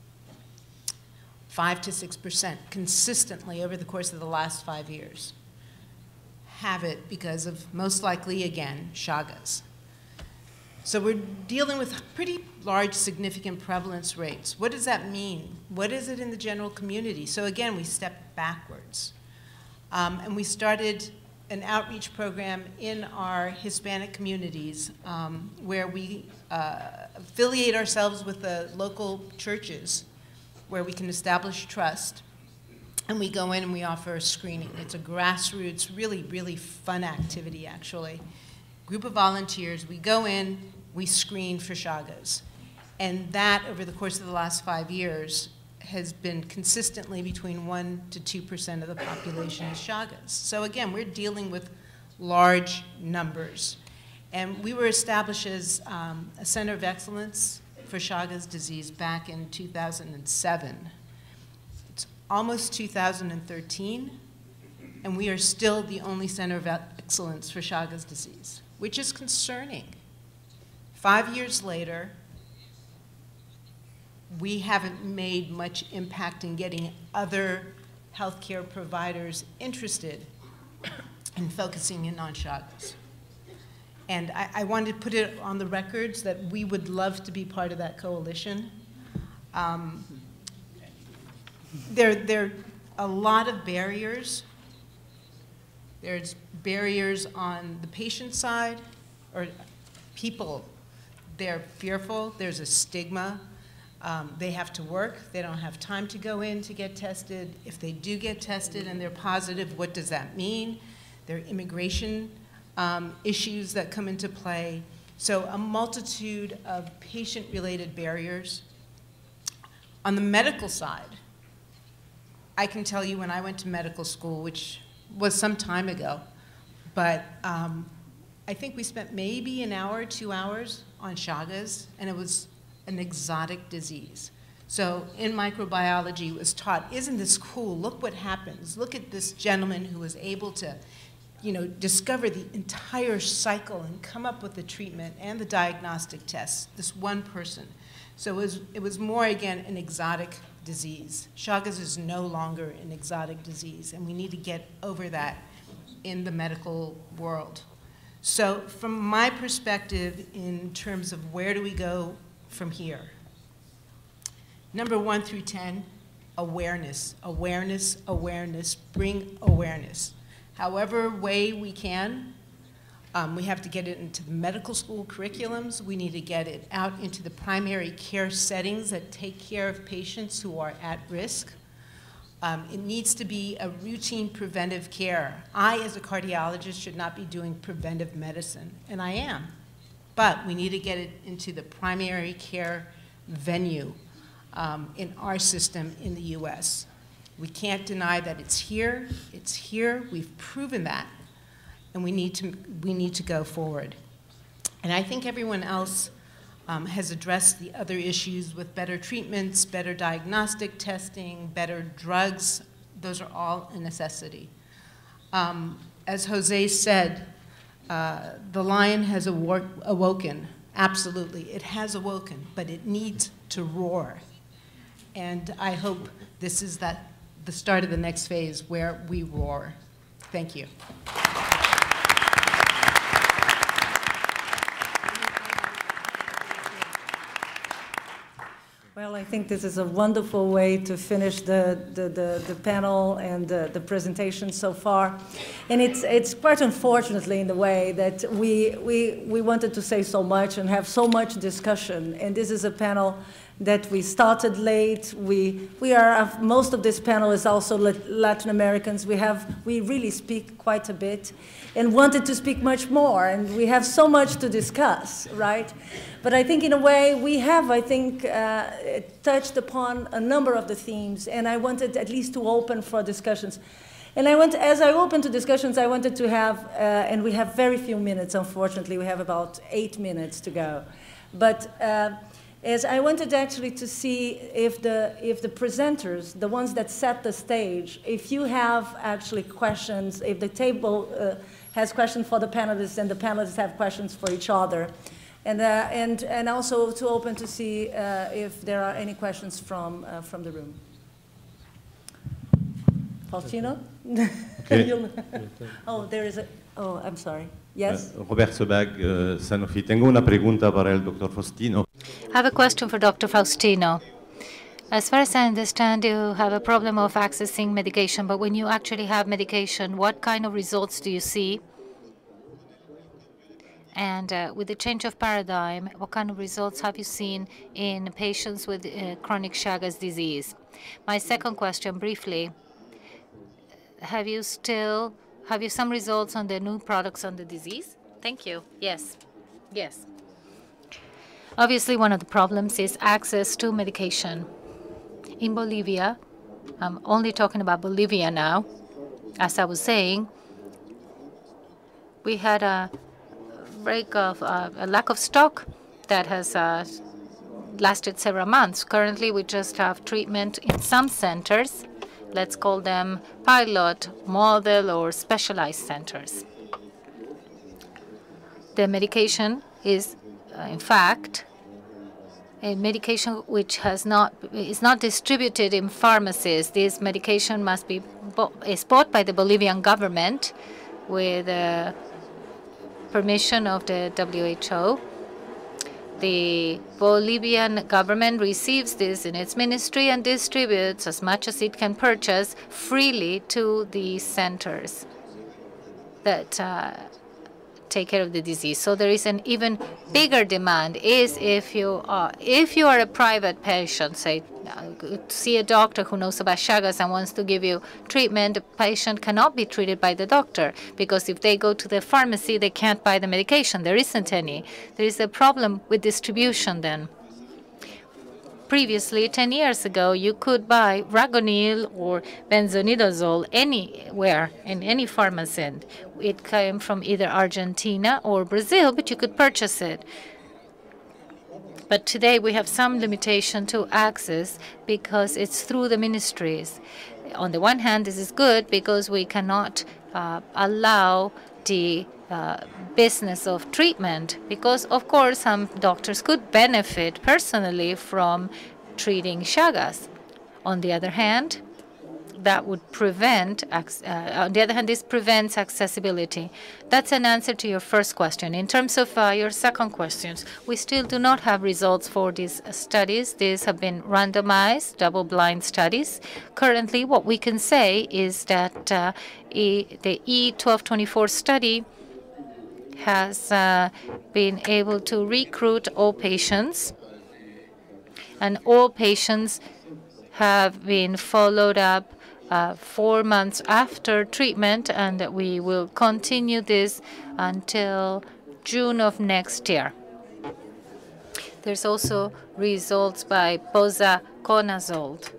5 to 6% consistently over the course of the last 5 years. Have it because of, most likely, again, Chagas. So we're dealing with pretty large, significant prevalence rates. What does that mean? What is it in the general community? So again, we stepped backwards. And we started an outreach program in our Hispanic communities where we affiliate ourselves with the local churches where we can establish trust. And we go in and we offer a screening. It's a grassroots, really, really fun activity, actually. Group of volunteers, we go in, we screen for Chagas. And that, over the course of the last 5 years, has been consistently between 1% to 2% of the population is Chagas. So again, we're dealing with large numbers. And we were established as a center of excellence for Chagas disease back in 2007. It's almost 2013, and we are still the only center of excellence for Chagas disease, which is concerning. 5 years later, we haven't made much impact in getting other healthcare providers interested in focusing in on Chagas. And I wanted to put it on the records that we would love to be part of that coalition. There are a lot of barriers. There's barriers on the patient side, or people, they're fearful, there's a stigma. They have to work, they don't have time to go in to get tested. If they do get tested and they're positive, what does that mean? There are immigration issues that come into play. So a multitude of patient-related barriers. On the medical side, I can tell you when I went to medical school, which was some time ago, but I think we spent maybe an hour, 2 hours on Chagas, and it was an exotic disease. So in microbiology, it was taught, isn't this cool? Look what happens. Look at this gentleman who was able to, discover the entire cycle and come up with the treatment and the diagnostic tests, this one person. So it was more, again, an exotic disease. Chagas is no longer an exotic disease, and we need to get over that in the medical world. So from my perspective, in terms of where do we go from here? Number 1 through 10, awareness, awareness, awareness, bring awareness. However way we can, we have to get it into the medical school curriculums. We need to get it out into the primary care settings that take care of patients who are at risk. It needs to be a routine preventive care. I, as a cardiologist, should not be doing preventive medicine, and I am. But we need to get it into the primary care venue in our system in the US. We can't deny that it's here. It's here. We've proven that. And we need to go forward. And I think everyone else has addressed the other issues with better treatments, better diagnostic testing, better drugs. Those are all a necessity. As Jose said, the lion has awoken. Absolutely, it has awoken, but it needs to roar. And I hope this is the start of the next phase where we roar. Thank you. Well, I think this is a wonderful way to finish the panel and the presentation so far. And it's quite unfortunately in the way that we wanted to say so much and have so much discussion. And this is a panel that we started late. Most of this panel is also Latin Americans. We really speak quite a bit and wanted to speak much more. And we have so much to discuss, right? But I think in a way we have, touched upon a number of the themes, and I wanted at least to open for discussions. And as I opened to discussions, I wanted to have, and we have very few minutes, unfortunately, we have about 8 minutes to go. But as I wanted actually to see if the presenters, the ones that set the stage, if you have actually questions, if the table has questions for the panelists and the panelists have questions for each other. And also to open to see if there are any questions from the room. Faustino? Oh, there is a, oh, I'm sorry. Yes? Robert Sebag, Sanofi. Tengo una pregunta para el Dr. Faustino. I have a question for Dr. Faustino. As far as I understand, you have a problem of accessing medication, but when you actually have medication, what kind of results do you see? And with the change of paradigm, what kind of results have you seen in patients with chronic Chagas disease? My second question, briefly, have you some results on the new products on the disease? Thank you. Yes. Yes. Obviously, one of the problems is access to medication. In Bolivia, I'm only talking about Bolivia now, as I was saying, we had a lack of stock that has lasted several months. Currently, we just have treatment in some centers. Let's call them pilot, model, or specialized centers. The medication is, in fact, a medication which is not distributed in pharmacies. This medication is bought by the Bolivian government with permission of the WHO. The Bolivian government receives this in its ministry and distributes as much as it can purchase freely to the centers that take care of the disease. So there is an even bigger demand is if you are a private patient, say, see a doctor who knows about Chagas and wants to give you treatment, the patient cannot be treated by the doctor because if they go to the pharmacy, they can't buy the medication. There isn't any. There is a problem with distribution then. Previously, 10 years ago, you could buy Ragonil or benzonidazole anywhere in any pharmacy. It came from either Argentina or Brazil, but you could purchase it. But today we have some limitation to access because it's through the ministries. On the one hand, this is good because we cannot allow the business of treatment because, of course, some doctors could benefit personally from treating Chagas. On the other hand, that would prevent, this prevents accessibility. That's an answer to your first question. In terms of your second questions, we still do not have results for these studies. These have been randomized, double-blind studies. Currently, what we can say is that the E1224 study has been able to recruit all patients, and all patients have been followed up 4 months after treatment, and we will continue this until June of next year. There's also results by posaconazole.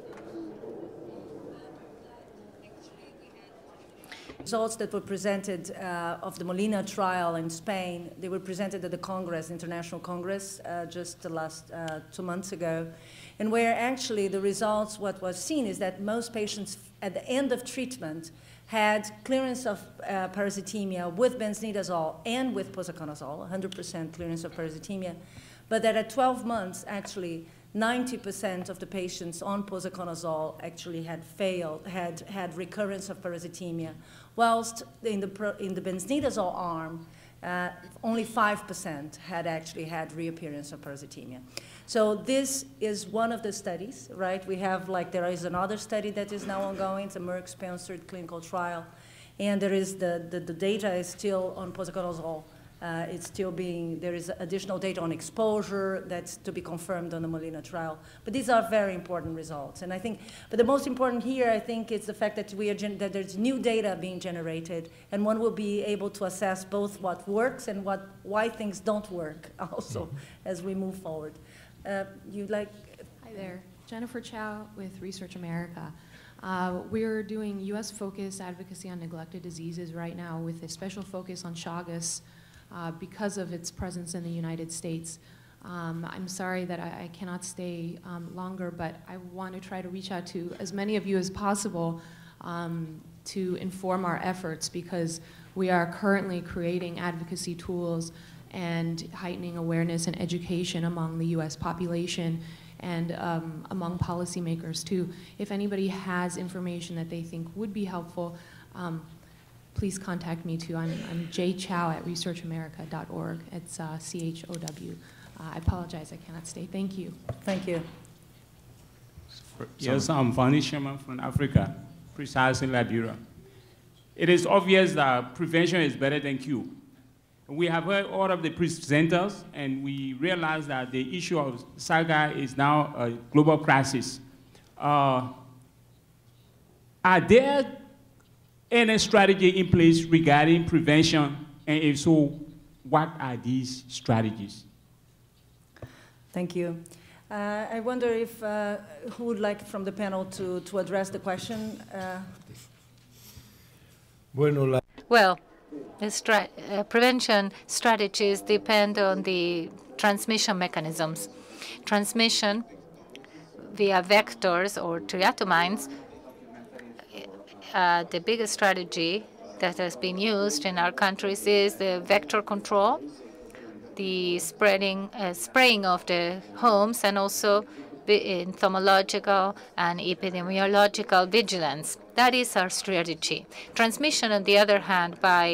Results that were presented of the Molina trial in Spain, they were presented at the Congress, International Congress, just the last 2 months ago, and where actually the results, what was seen is that most patients at the end of treatment had clearance of parasitemia with benzonidazole and with posaconazole, 100% clearance of parasitemia, but that at 12 months, actually, 90% of the patients on posaconazole actually had had recurrence of parasitemia, whilst in the benzonidazole arm, only 5% had actually had reappearance of parasitemia. So this is one of the studies, right? We have, there is another study that is now ongoing. It's a Merck-sponsored clinical trial. And there is the data is still on posaconazole. It's still there is additional data on exposure that's to be confirmed on the Molina trial. But these are very important results. And I think, but the most important here, I think, is the fact that that there's new data being generated, and one will be able to assess both what works and why things don't work also as we move forward. Hi there, Jennifer Chow with Research America. We're doing U.S.-focused advocacy on neglected diseases right now with a special focus on Chagas. Because of its presence in the United States. I'm sorry that I cannot stay longer, but I want to try to reach out to as many of you as possible to inform our efforts, because we are currently creating advocacy tools and heightening awareness and education among the U.S. population. and among policymakers too. If anybody has information that they think would be helpful, please contact me too. I'm jchow@researchamerica.org. It's CHOW. I apologize, I cannot stay. Thank you. Thank you. Yes, I'm Fanny Sherman from Africa, precisely Liberia. It is obvious that prevention is better than cure. We have heard all of the presenters, and we realize that the issue of SAGA is now a global crisis. Are there any strategy in place regarding prevention, and if so, what are these strategies? Thank you. I wonder if who would like from the panel to address the question? Well, the prevention strategies depend on the transmission mechanisms. Transmission via vectors or triatomines, the biggest strategy that has been used in our countries is the vector control, the spraying of the homes, and also the entomological and epidemiological vigilance. That is our strategy. Transmission, on the other hand, by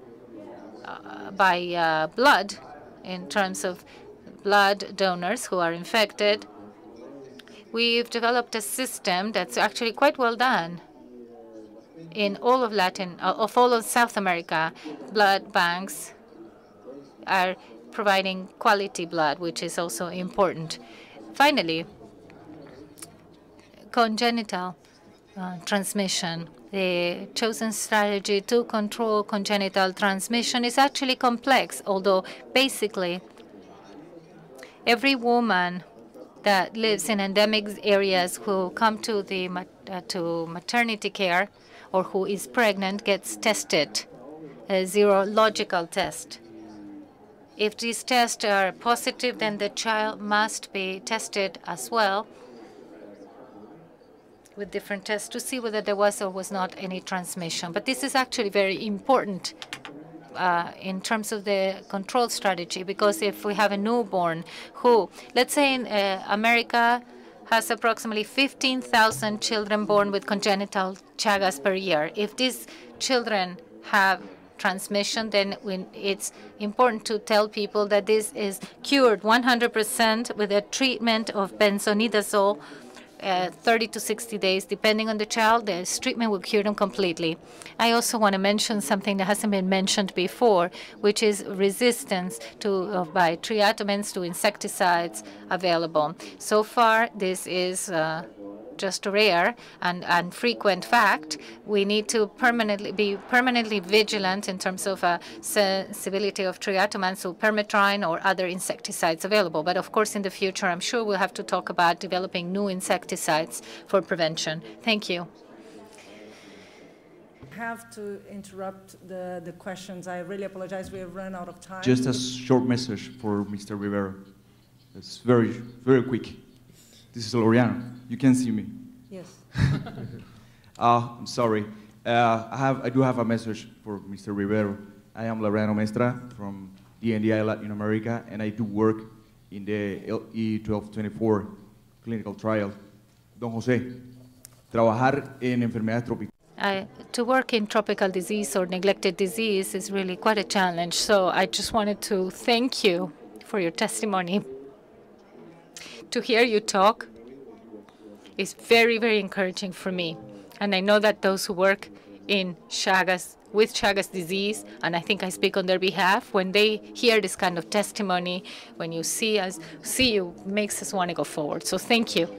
blood, in terms of blood donors who are infected, we've developed a system that's actually quite well done. In all of all of South America, blood banks are providing quality blood, which is also important. Finally, congenital transmission. The chosen strategy to control congenital transmission is actually complex, although basically every woman that lives in endemic areas who come to the to maternity care or who is pregnant gets tested, a serological test. If these tests are positive, then the child must be tested as well with different tests to see whether there was or was not any transmission. But this is actually very important in terms of the control strategy, because if we have a newborn who, let's say in America, has approximately 15,000 children born with congenital Chagas per year. If these children have transmission, then it's important to tell people that this is cured 100% with a treatment of benzonidazole, 30 to 60 days, depending on the child. This treatment will cure them completely. I also want to mention something that hasn't been mentioned before, which is resistance to by triatomines to insecticides available. So far, this is just rare and frequent fact. We need to be permanently vigilant in terms of sensibility of triatomines to permethrin or other insecticides available. But of course, in the future, I'm sure we'll have to talk about developing new insecticides for prevention. Thank you. I have to interrupt the questions. I really apologize. We have run out of time. Just a short message for Mr. Rivero. It's very, very quick. This is Laureano. You can see me. Yes. I'm sorry. I do have a message for Mr. Rivero. I am Laureano Mestra from DNDi Latin America, and I do work in the LE1224 clinical trial. Don José, trabajar en enfermedades tropicales. To work in tropical disease or neglected disease is really quite a challenge. So I just wanted to thank you for your testimony. To hear you talk is very, very encouraging for me. And I know that those who work in Chagas, with Chagas disease, and I think I speak on their behalf, when they hear this kind of testimony, when you see you, makes us want to go forward. So thank you.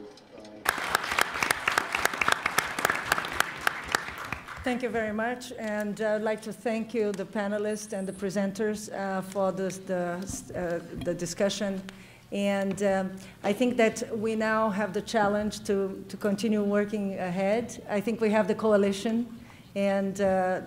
Thank you very much, and I'd like to thank you, the panelists and the presenters, for the discussion. And I think that we now have the challenge to continue working ahead. I think we have the coalition and the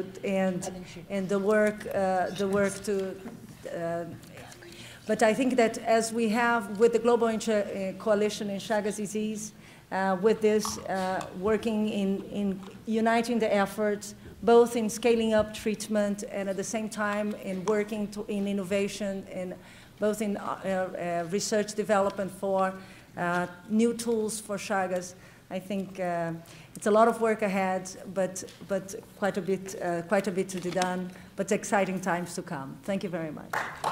work to. But I think that as we have with the Global Coalition in Chagas disease, with this working in uniting the efforts, both in scaling up treatment and at the same time in working in innovation and both in research development for new tools for Chagas. I think it's a lot of work ahead, but quite a bit to be done, but exciting times to come. Thank you very much.